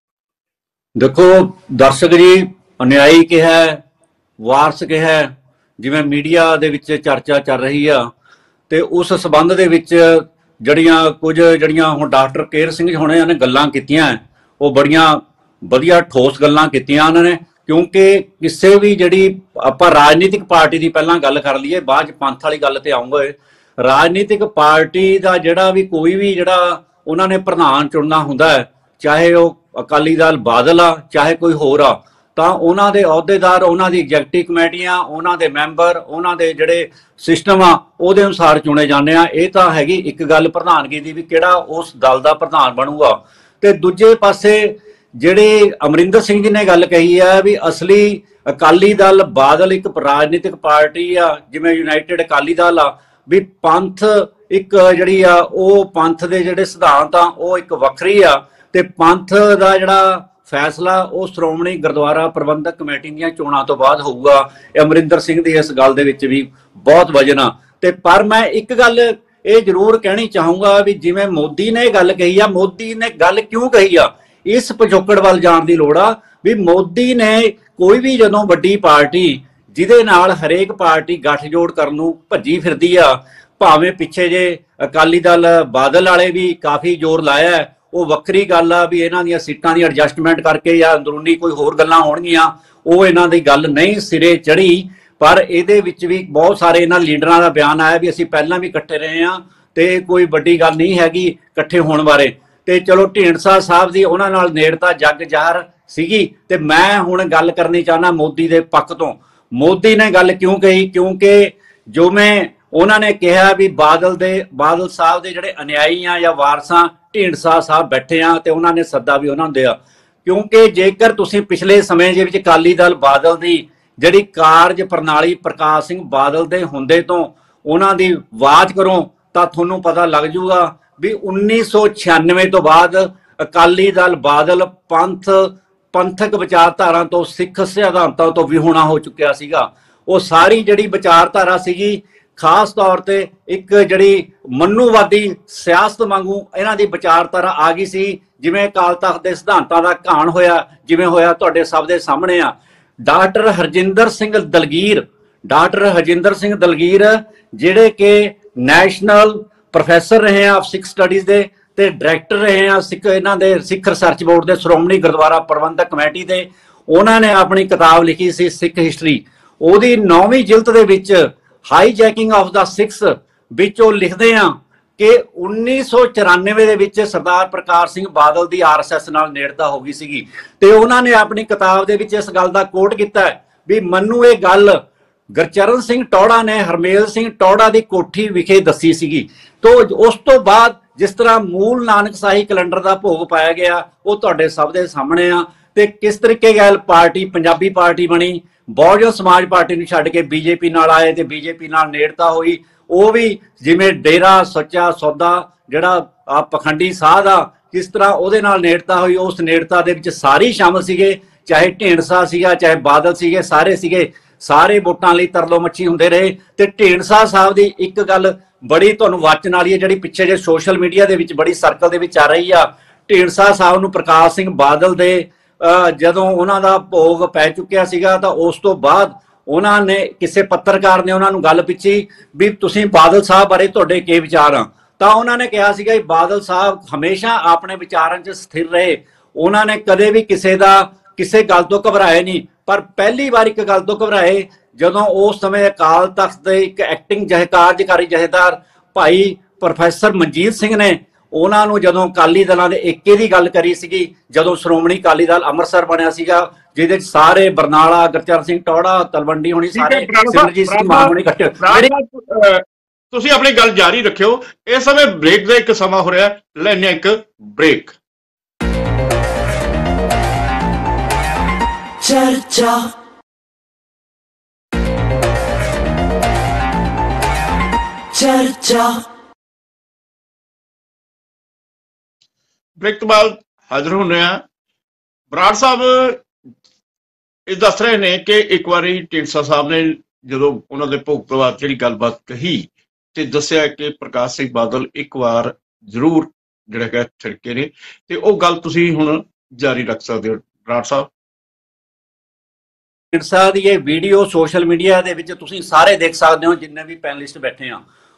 ਦੇਖੋ ਦਰਸ਼ਕ ਜੀ, ਅਨਿਆਈ ਕਿਹਾ, ਵਾਰਸ ਕਿਹਾ, ਜਿਵੇਂ ਮੀਡੀਆ ਦੇ ਵਿੱਚ ਚਰਚਾ ਚੱਲ ਰਹੀ ਆ, ਤੇ ਉਸ ਸਬੰਧ ਦੇ ਵਿੱਚ ਜਿਹੜੀਆਂ ਕੁਝ ਜਿਹੜੀਆਂ ਹੁਣ ਡਾਕਟਰ ਕੇਰ ਸਿੰਘ ਹੋਣੇ ਨੇ ਗੱਲਾਂ ਕੀਤੀਆਂ, ਉਹ ਬੜੀਆਂ ਵਧੀਆ ਠੋਸ ਗੱਲਾਂ ਕੀਤੀਆਂ ਉਹਨਾਂ ਨੇ। ਕਿਉਂਕਿ ਕਿਸੇ ਵੀ ਜਿਹੜੀ ਆਪਾਂ ਰਾਜਨੀਤਿਕ ਪਾਰਟੀ ਦੀ ਪਹਿਲਾਂ ਗੱਲ ਕਰ ਲਈਏ, ਬਾਅਦ ਚ ਪੰਥ ਵਾਲੀ ਗੱਲ ਤੇ ਆਉਂਗੇ। ਰਾਜਨੀਤਿਕ ਪਾਰਟੀ ਦਾ ਜਿਹੜਾ ਵੀ ਕੋਈ ਵੀ ਜਿਹੜਾ ਉਹਨਾਂ ਨੇ ਪ੍ਰਧਾਨ ਚੁਣਨਾ ਹੁੰਦਾ ਹੈ, ਚਾਹੇ ਉਹ ਅਕਾਲੀ ਦਲ ਬਾਦਲ ਆ ਚਾਹੇ ਕੋਈ ਹੋਰ ਆ, ਤਾਂ ਉਹਨਾਂ ਦੇ ਅਹੁਦੇਦਾਰ, ਉਹਨਾਂ ਦੀ ਐਗਜ਼ੈਕਟਿਵ ਕਮੇਟੀਆਂ, ਉਹਨਾਂ ਦੇ ਮੈਂਬਰ, ਉਹਨਾਂ ਦੇ ਜਿਹੜੇ ਸਿਸਟਮ ਆ ਉਹਦੇ ਅਨੁਸਾਰ ਚੁਣੇ ਜਾਂਦੇ ਆ। ਇਹ ਤਾਂ ਹੈਗੀ ਇੱਕ ਗੱਲ ਪ੍ਰਧਾਨਗੀ ਦੀ ਵੀ ਕਿਹੜਾ ਉਸ ਦਲ ਦਾ ਪ੍ਰਧਾਨ ਬਣੂਗਾ। ਤੇ ਦੂਜੇ ਪਾਸੇ ਜਿਹੜੇ ਅਮਰਿੰਦਰ ਸਿੰਘ ਜੀ ਨੇ ਗੱਲ ਕਹੀ ਹੈ ਵੀ ਅਸਲੀ ਅਕਾਲੀ ਦਲ ਬਾਦਲ ਇੱਕ ਰਾਜਨੀਤਿਕ ਪਾਰਟੀ ਆ, ਜਿਵੇਂ ਯੂਨਾਈਟਿਡ ਅਕਾਲੀ ਦਲ ਆ, ਵੀ ਪੰਥ ਇੱਕ ਜਿਹੜੀ ਆ ਉਹ ਪੰਥ ਦੇ ਜਿਹੜੇ ਸਿਧਾਂਤ ਆ ਉਹ ਇੱਕ ਵੱਖਰੀ ਆ, ਤੇ ਪੰਥ ਦਾ ਜਿਹੜਾ ਫੈਸਲਾ ਉਹ ਸ਼੍ਰੋਮਣੀ ਗੁਰਦੁਆਰਾ ਪ੍ਰਬੰਧਕ ਕਮੇਟੀ ਦੀਆਂ ਚੋਣਾਂ ਤੋਂ ਬਾਅਦ ਹੋਊਗਾ। ਅਮਰਿੰਦਰ ਸਿੰਘ ਦੀ ਇਸ ਗੱਲ ਦੇ ਵਿੱਚ ਵੀ ਬਹੁਤ ਵਜਨ ਆ। ਤੇ ਪਰ ਮੈਂ ਇੱਕ ਗੱਲ ਇਹ ਜ਼ਰੂਰ ਕਹਿਣੀ ਚਾਹੂੰਗਾ ਵੀ ਜਿਵੇਂ ਮੋਦੀ ਨੇ ਗੱਲ ਕਹੀ ਆ, ਮੋਦੀ ਨੇ ਗੱਲ ਕਿਉਂ ਕਹੀ ਆ, ਇਸ ਪਿਛੋਕੜ ਵੱਲ ਜਾਣ ਦੀ ਲੋੜ ਆ। ਵੀ ਮੋਦੀ ਨੇ ਕੋਈ ਵੀ ਜਦੋਂ ਵੱਡੀ ਪਾਰਟੀ ਜਿਹਦੇ ਨਾਲ ਹਰੇਕ ਪਾਰਟੀ ਗੱਠਜੋੜ ਕਰਨ ਨੂੰ ਭੱਜੀ ਫਿਰਦੀ ਆ, ਭਾਵੇਂ ਪਿੱਛੇ ਜੇ ਅਕਾਲੀ ਦਲ ਬਾਦਲ ਵਾਲੇ ਵੀ ਕਾਫੀ ਜ਼ੋਰ ਲਾਇਆ, ਉਹ ਵੱਖਰੀ ਗੱਲ ਆ ਵੀ ਇਹਨਾਂ ਦੀਆਂ ਸੀਟਾਂ ਦੀ ਐਡਜਸਟਮੈਂਟ ਕਰਕੇ ਜਾਂ ਅੰਦਰੂਨੀ ਕੋਈ ਹੋਰ ਗੱਲਾਂ ਹੋਣਗੀਆਂ, ਉਹ ਇਹਨਾਂ ਦੀ ਗੱਲ ਨਹੀਂ ਸਿਰੇ ਚੜੀ। ਪਰ ਇਹਦੇ ਵਿੱਚ ਵੀ ਬਹੁਤ ਸਾਰੇ ਇਹਨਾਂ ਲੀਡਰਾਂ ਦਾ ਬਿਆਨ ਆਇਆ ਵੀ ਅਸੀਂ ਪਹਿਲਾਂ ਵੀ ਇਕੱਠੇ ਰਹੇ ਹਾਂ ਤੇ ਕੋਈ ਵੱਡੀ ਗੱਲ ਨਹੀਂ ਹੈਗੀ ਇਕੱਠੇ ਹੋਣ ਬਾਰੇ। ਤੇ ਚਲੋ ਢੀਂਡਸਾ ਸਾਹਿਬ ਦੀ ਉਹਨਾਂ ਨਾਲ ਨੇੜਤਾ ਜੱਗ ਜ਼ਾਹਰ ਸੀਗੀ। ਤੇ ਮੈਂ ਹੁਣ ਗੱਲ ਕਰਨੀ ਚਾਹੁੰਦਾ ਮੋਦੀ ਦੇ ਪੱਖ ਤੋਂ। ਮੋਦੀ ਨੇ ਗੱਲ ਕਿਉਂ ਕਹੀ? ਕਿਉਂਕਿ ਜੋ ਮੈਂ ਉਹਨਾਂ ਨੇ ਕਿਹਾ ਵੀ ਬਾਦਲ ਸਾਹਿਬ ਦੇ ਜਿਹੜੇ ਅਨਿਆਈ ਆ ਜਾਂ ਵਾਰਸਾਂ ਢੀਂਡਸਾ ਸਾਹਿਬ ਬੈਠੇ ਆ, ਤੇ ਉਹਨਾਂ ਨੇ ਸੱਦਾ ਵੀ ਉਹਨਾਂ ਨੂੰ ਦਿਆ। ਕਿਉਂਕਿ ਜੇਕਰ ਤੁਸੀਂ ਪਿਛਲੇ ਸਮੇਂ ਦੇ ਵਿੱਚ ਅਕਾਲੀ ਦਲ ਬਾਦਲ ਦੀ ਜਿਹੜੀ ਕਾਰਜ ਪ੍ਰਣਾਲੀ ਪ੍ਰਕਾਸ਼ ਸਿੰਘ ਬਾਦਲ ਦੇ ਹੁੰਦੇ ਤੋਂ ਉਹਨਾਂ ਦੀ ਆਵਾਜ਼ ਕਰੋ ਤਾਂ ਤੁਹਾਨੂੰ ਪਤਾ ਲੱਗ ਜੂਗਾ ਵੀ 1996 ਤੋਂ ਬਾਅਦ ਅਕਾਲੀ ਦਲ ਬਾਦਲ ਪੰਥਕ ਵਿਚਾਰਧਾਰਾ ਤੋਂ ਸਿੱਖ ਸਿਧਾਂਤਾਂ ਤੋਂ ਵਿਹੂਣਾ ਹੋ ਚੁੱਕਿਆ ਸੀਗਾ। ਉਹ ਸਾਰੀ ਜਿਹੜੀ ਵਿਚਾਰਧਾਰਾ ਸੀਗੀ ਖਾਸ ਤੌਰ ਤੇ ਇੱਕ ਜਿਹੜੀ ਮਨੂਵਾਦੀ ਸਿਆਸਤ ਵਾਂਗੂ ਇਹਨਾਂ ਦੀ ਵਿਚਾਰਧਾਰਾ ਆ ਗਈ ਸੀ। ਜਿਵੇਂ ਅਕਾਲ ਤਖਤ ਦੇ ਸਿਧਾਂਤਾਂ ਦਾ ਘਾਣ ਹੋਇਆ, ਜਿਵੇਂ ਹੋਇਆ ਤੁਹਾਡੇ ਸਭ ਦੇ ਸਾਹਮਣੇ ਆ। ਡਾਕਟਰ ਹਰਜਿੰਦਰ ਸਿੰਘ ਦਲਗੀਰ ਜਿਹੜੇ ਕਿ ਨੈਸ਼ਨਲ ਪ੍ਰੋਫੈਸਰ ਰਹੇ ਆ ਸਿੱਖ ਸਟੱਡੀਜ਼ ਦੇ ਤੇ ਡਾਇਰੈਕਟਰ ਰਹੇ ਆ ਇਹਨਾਂ ਦੇ ਸਿੱਖ ਰਿਸਰਚ ਬੋਰਡ ਦੇ ਸ਼੍ਰੋਮਣੀ ਗੁਰਦੁਆਰਾ ਪ੍ਰਬੰਧਕ ਕਮੇਟੀ ਦੇ। ਉਹਨਾਂ ਨੇ ਆਪਣੀ ਕਿਤਾਬ ਲਿਖੀ ਸੀ ਸਿੱਖ ਹਿਸਟਰੀ। ਉਹਦੀ 9ਵੀਂ ਜਿਲਦ ਦੇ ਵਿੱਚ ਹਾਈਜੈਕਿੰਗ ਆਫ ਦਾ ਸਿੱਖਸ ਵਿੱਚ ਉਹ ਲਿਖਦੇ ਆ ਕਿ 1994 ਦੇ ਵਿੱਚ ਸਰਦਾਰ ਪ੍ਰਕਾਸ਼ ਸਿੰਘ ਬਾਦਲ ਦੀ ਆਰਐਸਐਸ ਨਾਲ ਨੇੜਤਾ ਹੋ ਗਈ ਸੀਗੀ। ਤੇ ਉਹਨਾਂ ਨੇ ਆਪਣੀ ਕਿਤਾਬ ਦੇ ਵਿੱਚ ਇਸ ਗੱਲ ਦਾ ਕੋਟ ਕੀਤਾ ਵੀ ਮੈਨੂੰ ਇਹ ਗੱਲ ਗੁਰਚਰਨ ਸਿੰਘ ਟੌੜਾ ਨੇ ਹਰਮੇਲ ਸਿੰਘ ਟੌੜਾ ਦੀ ਕੋਠੀ ਵਿਖੇ ਦੱਸੀ ਸੀਗੀ। ਤੋਂ ਉਸ ਤੋਂ ਬਾਅਦ ਜਿਸ ਤਰ੍ਹਾਂ ਮੂਲ ਨਾਨਕ ਸਾਹੀ ਕੈਲੰਡਰ ਦਾ ਭੋਗ ਪਾਇਆ ਗਿਆ ਉਹ ਤੁਹਾਡੇ ਸਭ ਦੇ ਸਾਹਮਣੇ ਆ। ਤੇ ਕਿਸ ਤਰੀਕੇ ਨਾਲ ਪਾਰਟੀ ਪੰਜਾਬੀ ਪਾਰਟੀ ਬਣੀ, ਬਹੁਜਨ ਸਮਾਜ ਪਾਰਟੀ ਨੂੰ ਛੱਡ ਕੇ ਬੀਜੇਪੀ ਨਾਲ ਆਏ ਤੇ ਬੀਜੇਪੀ ਨਾਲ ਨੇੜਤਾ ਹੋਈ। ਉਹ ਵੀ ਜਿਵੇਂ ਡੇਰਾ ਸੱਚਾ ਸੌਦਾ ਜਿਹੜਾ ਆ ਪਖੰਡੀ ਸਾਧ ਆ, ਕਿਸ ਤਰ੍ਹਾਂ ਉਹਦੇ ਨਾਲ ਨੇੜਤਾ ਹੋਈ। ਉਸ ਨੇੜਤਾ ਦੇ ਵਿੱਚ ਸਾਰੇ ਸ਼ਾਮਲ ਸੀਗੇ, ਚਾਹੇ ਢੀਂਡਸਾ ਸੀਗਾ ਚਾਹੇ ਬਾਦਲ ਸੀਗੇ, ਸਾਰੇ ਸੀਗੇ। ਸਾਰੇ ਵੋਟਾਂ ਲਈ ਤਰਲੋ ਮੱਛੀ ਹੁੰਦੇ ਰਹੇ। ਤੇ ਢੀਂਡਸਾ ਸਾਹਿਬ ਦੀ ਇੱਕ ਗੱਲ ਬੜੀ ਤੁਹਾਨੂੰ ਵਾਚਣ ਵਾਲੀ ਹੈ, ਜਿਹੜੀ ਪਿੱਛੇ ਜੇ ਸੋਸ਼ਲ ਮੀਡੀਆ ਦੇ ਵਿੱਚ ਬੜੀ ਸਰਕਲ ਦੇ ਵਿੱਚ ਆ ਰਹੀ ਆ। ਢੀਂਡਸਾ ਸਾਹਿਬ ਨੂੰ ਪ੍ਰਕਾਸ਼ ਸਿੰਘ ਬਾਦਲ ਦੇ ਜਦੋਂ ਉਹਨਾਂ ਦਾ ਭੋਗ ਪੈ ਚੁੱਕਿਆ ਸੀਗਾ ਤਾਂ ਉਸ ਤੋਂ ਬਾਅਦ ਉਹਨਾਂ ਨੇ ਕਿਸੇ ਪੱਤਰਕਾਰ ਨੇ ਉਹਨਾਂ ਨੂੰ ਗੱਲ ਪੁੱਛੀ ਵੀ ਤੁਸੀਂ ਬਾਦਲ ਸਾਹਿਬ ਬਾਰੇ ਤੁਹਾਡੇ ਕੀ ਵਿਚਾਰ ਆ, ਤਾਂ ਉਹਨਾਂ ਨੇ ਕਿਹਾ ਸੀਗਾ ਬਾਦਲ ਸਾਹਿਬ ਹਮੇਸ਼ਾ ਆਪਣੇ ਵਿਚਾਰਾਂ 'ਚ ਸਥਿਰ ਰਹੇ। ਉਹਨਾਂ ਨੇ ਕਦੇ ਵੀ ਕਿਸੇ ਗੱਲ ਤੋਂ ਘਬਰਾਏ ਨਹੀਂ। ਪਰ ਪਹਿਲੀ ਵਾਰ ਇੱਕ ਗੱਲ ਤੋਂ ਘਬਰਾਏ ਜਦੋਂ ਉਸ ਸਮੇਂ ਅਕਾਲ ਤਖਤ ਦੇ ਇੱਕ ਐਕਟਿੰਗ ਕਾਰਜਕਾਰੀ ਜਥੇਦਾਰ ਭਾਈ ਪ੍ਰੋਫੈਸਰ ਮਨਜੀਤ ਸਿੰਘ ਨੇ ਉਹਨਾਂ ਨੂੰ ਜਦੋਂ ਅਕਾਲੀ ਦਲਾਂ ਦੇ ਏਕੇ ਦੀ ਗੱਲ ਕਰੀ ਸੀਗੀ, ਜਦੋਂ ਸ਼੍ਰੋਮਣੀ ਅਕਾਲੀ ਦਲ ਅੰਮ੍ਰਿਤਸਰ ਬਣਿਆ ਸੀਗਾ, ਜਿਹਦੇ ਚ ਸਾਰੇ ਬਰਨਾਲਾ ਗੁਰਚਰਨ ਸਿੰਘ ਟੌੜਾ ਤਲਵੰਡੀ ਹੋਣੀ ਸਾਰੇ ਸਿਮਰਜੀਤ ਸਿੰਘ ਮਾਨ ਹੋਣੀ ਇਕੱਠੇ। ਤੁਸੀਂ ਆਪਣੀ ਗੱਲ ਜਾਰੀ ਰੱਖਿਓ। ਇਸ ਸਮੇਂ ਬ੍ਰੇਕ ਦਾ ਇੱਕ ਸਮਾਂ ਹੋ ਰਿਹਾ, ਲੈਣੇ ਇੱਕ ਬ੍ਰੇਕ। ਚਰਚਾ ਬ੍ਰੇਕ ਤੋਂ ਬਾਅਦ ਹਾਜ਼ਰ ਹੁੰਦੇ ਆ। ਬਰਾੜ ਸਾਹਿਬ ਇਹ ਦੱਸ ਰਹੇ ਨੇ ਕਿ ਇੱਕ ਵਾਰੀ ਢੀਂਡਸਾ ਸਾਹਿਬ ਨੇ ਜਦੋਂ ਉਹਨਾਂ ਦੇ ਭੋਗ ਤੋਂ ਬਾਅਦ ਜਿਹੜੀ ਗੱਲਬਾਤ ਕਹੀ ਤੇ ਦੱਸਿਆ ਕਿ ਪ੍ਰਕਾਸ਼ ਸਿੰਘ ਬਾਦਲ ਇੱਕ ਵਾਰ ਜ਼ਰੂਰ ਜਿਹੜਾ ਕਿ ਛਿੜਕੇ ਨੇ, ਤੇ ਉਹ ਗੱਲ ਤੁਸੀਂ ਹੁਣ ਜਾਰੀ ਰੱਖ ਸਕਦੇ ਹੋ ਬਰਾੜ ਸਾਹਿਬ। ਢੀਂਡਸਾ ਦੀ ਇਹ ਵੀਡੀਓ ਸੋਸ਼ਲ ਮੀਡੀਆ ਦੇ ਵਿੱਚ ਤੁਸੀਂ ਸਾਰੇ ਦੇਖ ਸਕਦੇ ਹੋ, ਜਿੰਨੇ ਵੀ ਪੈਨਲਿਸਟ ਬੈਠੇ ਆ।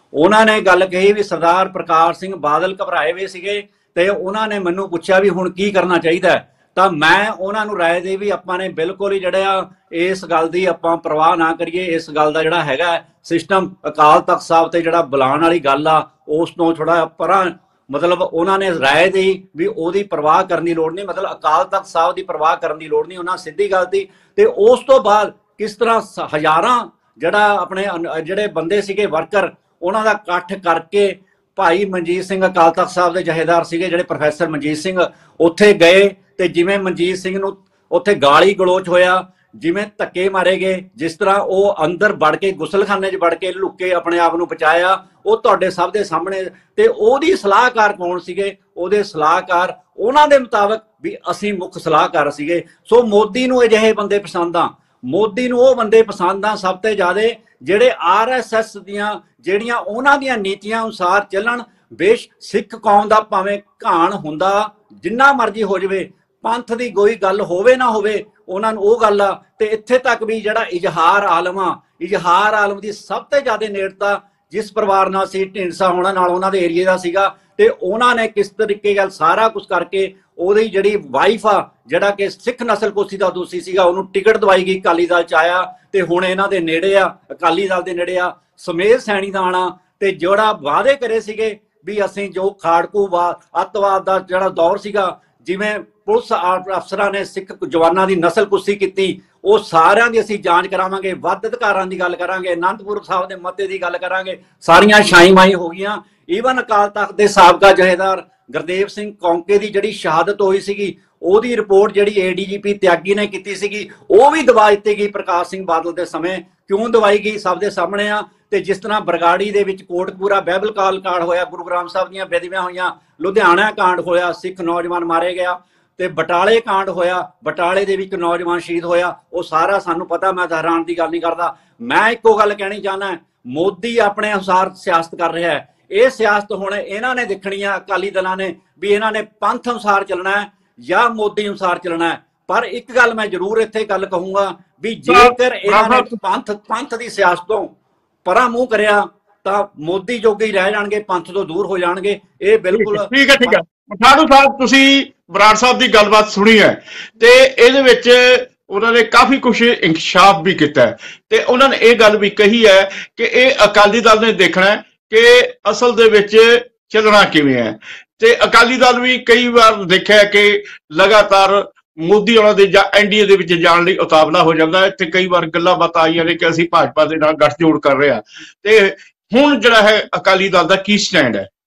ਉਹਨਾਂ ਨੇ ਗੱਲ ਕਹੀ ਵੀ ਸਰਦਾਰ ਪ੍ਰਕਾਸ਼ ਸਿੰਘ ਬਾਦਲ ਘਬਰਾਏ ਹੋਏ ਸੀਗੇ ਤੇ ਉਹਨਾਂ ਨੇ ਮੈਨੂੰ ਪੁੱਛਿਆ ਵੀ ਹੁਣ ਕੀ ਕਰਨਾ ਚਾਹੀਦਾ ਹੈ। ਤਾਂ ਮੈਂ ਉਹਨਾਂ ਨੂੰ ਰਾਏ ਦੇ ਵੀ ਆਪਾਂ ਨੇ ਬਿਲਕੁਲ ਹੀ ਜਿਹੜਾ ਇਸ ਗੱਲ ਦੀ ਆਪਾਂ ਪਰਵਾਹ ਨਾ ਕਰੀਏ। ਇਸ ਗੱਲ ਦਾ ਜਿਹੜਾ ਹੈਗਾ ਸਿਸਟਮ ਅਕਾਲ ਤਖਤ ਸਾਹਿਬ ਤੇ ਜਿਹੜਾ ਬੁਲਾਉਣ ਵਾਲੀ ਗੱਲ ਆ ਉਸ ਤੋਂ ਥੋੜਾ ਪਰਾਂ, ਮਤਲਬ ਉਹਨਾਂ ਨੇ ਰਾਏ ਦੀ ਵੀ ਉਹਦੀ ਪਰਵਾਹ ਕਰਨ ਦੀ ਲੋੜ ਨਹੀਂ, ਮਤਲਬ ਅਕਾਲ ਤਖਤ ਸਾਹਿਬ ਦੀ ਪਰਵਾਹ ਕਰਨ ਦੀ ਲੋੜ ਨਹੀਂ, ਉਹਨਾਂ ਸਿੱਧੀ ਗੱਲ ਦੀ। ਤੇ ਉਸ ਤੋਂ ਬਾਅਦ ਕਿਸ ਤਰ੍ਹਾਂ ਹਜ਼ਾਰਾਂ ਜਿਹੜਾ ਆਪਣੇ ਜਿਹੜੇ ਬੰਦੇ ਸੀਗੇ ਵਰਕਰ, ਉਹਨਾਂ ਦਾ ਇਕੱਠ ਕਰਕੇ ਭਾਈ ਮਨਜੀਤ ਸਿੰਘ ਅਕਾਲ ਤਖਤ ਸਾਹਿਬ ਦੇ ਜਥੇਦਾਰ ਸੀਗੇ ਜਿਹੜੇ ਪ੍ਰੋਫੈਸਰ ਮਨਜੀਤ ਸਿੰਘ, ਉੱਥੇ ਗਏ ਤੇ ਜਿਵੇਂ ਮਨਜੀਤ ਸਿੰਘ ਨੂੰ ਉੱਥੇ ਗਾਲੀ ਗਲੋਚ ਹੋਇਆ, ਜਿਵੇਂ ਧੱਕੇ ਮਾਰੇ ਗਏ, ਜਿਸ ਤਰ੍ਹਾਂ ਉਹ ਅੰਦਰ ਵੜ ਕੇ ਗੁਸਲਖਾਨੇ 'ਚ ਵੜ ਕੇ ਲੁੱਕੇ ਆਪਣੇ ਆਪ ਨੂੰ ਬਚਾਇਆ, ਉਹ ਤੁਹਾਡੇ ਸਭ ਦੇ ਸਾਹਮਣੇ। ਤੇ ਉਹਦੀ ਸਲਾਹਕਾਰ ਕੌਣ ਸੀਗੇ? ਉਹਦੇ ਸਲਾਹਕਾਰ ਉਹਨਾਂ ਦੇ ਮੁਤਾਬਕ ਵੀ ਅਸੀਂ ਮੁੱਖ ਸਲਾਹਕਾਰ ਸੀਗੇ। ਸੋ ਮੋਦੀ ਨੂੰ ਅਜਿਹੇ ਬੰਦੇ ਪਸੰਦ ਆ, ਮੋਦੀ ਨੂੰ ਉਹ ਬੰਦੇ ਪਸੰਦ ਆ ਸਭ ਤੋਂ ਜ਼ਿਆਦਾ ਜਿਹੜੇ RSS ਦੀਆਂ ਜਿਹੜੀਆਂ ਉਹਨਾਂ ਦੀਆਂ ਨੀਤੀਆਂ ਅਨੁਸਾਰ ਚੱਲਣ। ਬੇਸ਼ ਸਿੱਖ ਕੌਮ ਦਾ ਭਾਵੇਂ ਘਾਣ ਹੁੰਦਾ ਜਿੰਨਾ ਮਰਜ਼ੀ ਹੋ ਜਾਵੇ, ਪੰਥ ਦੀ ਕੋਈ ਗੱਲ ਹੋਵੇ ਨਾ ਹੋਵੇ, ਉਹਨਾਂ ਨੂੰ ਉਹ ਗੱਲ ਆ। ਤੇ ਇੱਥੇ ਤੱਕ ਵੀ ਜਿਹੜਾ ਇਜ਼ਹਾਰ ਆਲਮ ਆ, ਇਜ਼ਹਾਰ ਆਲਮ ਦੀ ਸਭ ਤੋਂ ਜ਼ਿਆਦਾ ਨੇੜਤਾ ਜਿਸ ਪਰਿਵਾਰ ਨਾਲ ਸੀ, ਢੀਂਡਸਾ ਹੋਣਾ ਨਾਲ ਉਹਨਾਂ ਦੇ ਏਰੀਏ ਦਾ ਸੀਗਾ। ਤੇ ਉਹਨਾਂ ਨੇ ਕਿਸ ਤਰੀਕੇ ਨਾਲ ਸਾਰਾ ਕੁਝ ਕਰਕੇ ਉਹਦੀ ਜਿਹੜੀ ਵਾਈਫ ਆ, ਜਿਹੜਾ ਕਿ ਸਿੱਖ ਨਸਲਕੁਸ਼ੀ ਦਾ ਦੋਸ਼ੀ ਸੀਗਾ, ਉਹਨੂੰ ਟਿਕਟ ਦਵਾਈ ਗਈ, ਅਕਾਲੀ ਦਲ ਚ ਆਇਆ ਤੇ ਹੁਣ ਇਹਨਾਂ ਦੇ ਨੇੜੇ ਆ, ਅਕਾਲੀ ਦਲ ਦੇ ਨੇੜੇ ਆ ਸਮੇਤ ਸੈਣੀ ਦਾ ਆਣਾ। ਤੇ ਜਿਹੜਾ ਵਾਅਦੇ ਕਰੇ ਸੀਗੇ ਵੀ ਅਸੀਂ ਜੋ ਖਾੜਕੂ ਅੱਤਵਾਦ ਦਾ ਜਿਹੜਾ ਦੌਰ ਸੀਗਾ, ਜਿਵੇਂ ਪੁਲਿਸ ਅਫਸਰਾਂ ਨੇ ਸਿੱਖ ਜਵਾਨਾਂ ਦੀ ਨਸਲਕੁਸ਼ੀ ਕੀਤੀ, ਉਹ ਸਾਰਿਆਂ ਦੀ ਅਸੀਂ ਜਾਂਚ ਕਰਾਵਾਂਗੇ, ਵੱਧ ਅਧਿਕਾਰਾਂ ਦੀ ਗੱਲ ਕਰਾਂਗੇ, ਅਨੰਦਪੁਰ ਸਾਹਿਬ ਦੇ ਮਤੇ ਦੀ ਗੱਲ ਕਰਾਂਗੇ, ਸਾਰੀਆਂ ਸ਼ਾਈ ਮਾਈ ਹੋ ਗਈਆਂ। ਈਵਨ ਅਕਾਲ ਤਖਤ ਦੇ ਸਾਬਕਾ ਜਥੇਦਾਰ ਗੁਰਦੇਵ ਸਿੰਘ ਕੌਂਕੇ ਦੀ ਜਿਹੜੀ ਸ਼ਹਾਦਤ ਹੋਈ ਸੀਗੀ, ਉਹਦੀ ਰਿਪੋਰਟ ਜਿਹੜੀ ADGP ਤਿਆਗੀ ਨੇ ਕੀਤੀ ਸੀਗੀ, ਉਹ ਵੀ ਦਵਾ ਦਿੱਤੀ ਗਈ ਪ੍ਰਕਾਸ਼ ਸਿੰਘ ਬਾਦਲ ਦੇ ਸਮੇਂ। ਕਿਉਂ ਦਵਾਈ ਗਈ ਸਭ ਦੇ ਸਾਹਮਣੇ ਆ। ਤੇ ਜਿਸ ਤਰ੍ਹਾਂ ਬਰਗਾੜੀ ਦੇ ਵਿੱਚ ਕੋਟਕਪੂਰਾ ਬਾਈਬਲ ਕਾਂਡ ਹੋਇਆ, ਗੁਰੂ ਗ੍ਰੰਥ ਸਾਹਿਬ ਦੀਆਂ ਬੇਦਬੀਆਂ ਹੋਈਆਂ, ਲੁਧਿਆਣਾ ਕਾਂਡ ਹੋਇਆ, ਸਿੱਖ ਨੌਜਵਾਨ ਮਾਰੇ ਗਿਆ, ਤੇ ਬਟਾਲੇ ਕਾਂਡ ਹੋਇਆ, ਬਟਾਲੇ ਦੇ ਵਿੱਚ ਨੌਜਵਾਨ ਸ਼ਹੀਦ ਹੋਇਆ, ਉਹ ਸਾਰਾ ਸਾਨੂੰ ਪਤਾ। ਮੈਂ ਤਾਂ ਹੈਰਾਨ ਦੀ ਗੱਲ ਨਹੀਂ ਕਰਦਾ। ਮੈਂ ਇੱਕੋ ਗੱਲ ਕਹਿਣੀ ਚਾਹੁੰਦਾ, ਮੋਦੀ ਆਪਣੇ ਅਨੁਸਾਰ ਸਿਆਸਤ ਕਰ ਰਿਹਾ ਹੈ। ਇਹ ਸਿਆਸਤ ਹੁਣ ਇਹਨਾਂ ਨੇ ਦੇਖਣੀ ਆ, ਅਕਾਲੀ ਦਲਾਂ ਨੇ, ਵੀ ਇਹਨਾਂ ਨੇ ਪੰਥ ਅਨੁਸਾਰ ਚੱਲਣਾ ਹੈ ਜਾਂ ਮੋਦੀ ਅਨੁਸਾਰ ਚੱਲਣਾ ਹੈ। ਪਰ ਇੱਕ ਗੱਲ ਮੈਂ ਜ਼ਰੂਰ ਇੱਥੇ ਗੱਲ ਕਹੂੰਗਾ ਵੀ ਜੇਕਰ ਇਹਨਾਂ ਨੇ ਪੰਥ ਦੀ ਸਿਆਸਤ ਤੋਂ ਪਰਾਂ ਮੂੰਹ ਕਰਿਆ ਤਾਂ ਮੋਦੀ ਜੋਗੇ ਹੀ ਰਹਿ ਜਾਣਗੇ, ਪੰਥ ਤੋਂ ਦੂਰ ਹੋ ਜਾਣਗੇ। ਇਹ ਬਿਲਕੁਲ ਠੀਕ ਹੈ। ਮਠਾੜੂ ਸਾਹਿਬ, ਤੁਸੀਂ ਬਰਾੜ ਸਾਹਿਬ ਦੀ ਗੱਲਬਾਤ ਸੁਣੀ ਹੈ ਤੇ ਇਹਦੇ ਵਿੱਚ ਉਹਨਾਂ ਨੇ ਕਾਫੀ ਕੁਝ ਇੰਕਸ਼ਾਫ ਵੀ ਕੀਤਾ ਹੈ ਤੇ ਉਹਨਾਂ ਨੇ ਇਹ ਗੱਲ ਵੀ ਕਹੀ ਹੈ ਕਿ ਇਹ ਅਕਾਲੀ ਦਲ ਨੇ ਦੇਖਣਾ ਹੈ ਕਿ ਅਸਲ ਦੇ ਵਿੱਚ ਚੱਲਣਾ ਕਿਵੇਂ ਹੈ। ਤੇ ਅਕਾਲੀ ਦਲ ਵੀ ਕਈ ਵਾਰ ਦੇਖਿਆ ਕਿ ਲਗਾਤਾਰ ਮੋਦੀ ਉਹਨਾਂ ਦੇ ਜਾਂ NDA ਦੇ ਵਿੱਚ ਜਾਣ ਲਈ ਉਤਾਵਲਾ ਹੋ ਜਾਂਦਾ ਹੈ ਤੇ ਕਈ ਵਾਰ ਗੱਲਾਂ ਬਾਤਾਂ ਆਈਆਂ ਨੇ ਕਿ ਅਸੀਂ ਭਾਜਪਾ ਦੇ ਨਾਲ ਗੱਠਜੋੜ ਕਰ ਰਹੇ ਹਾਂ। ਤੇ ਹੁਣ ਜਿਹੜਾ ਹੈ ਅਕਾਲੀ ਦਲ ਦਾ ਕੀ ਸਟੈਂਡ ਹੈ?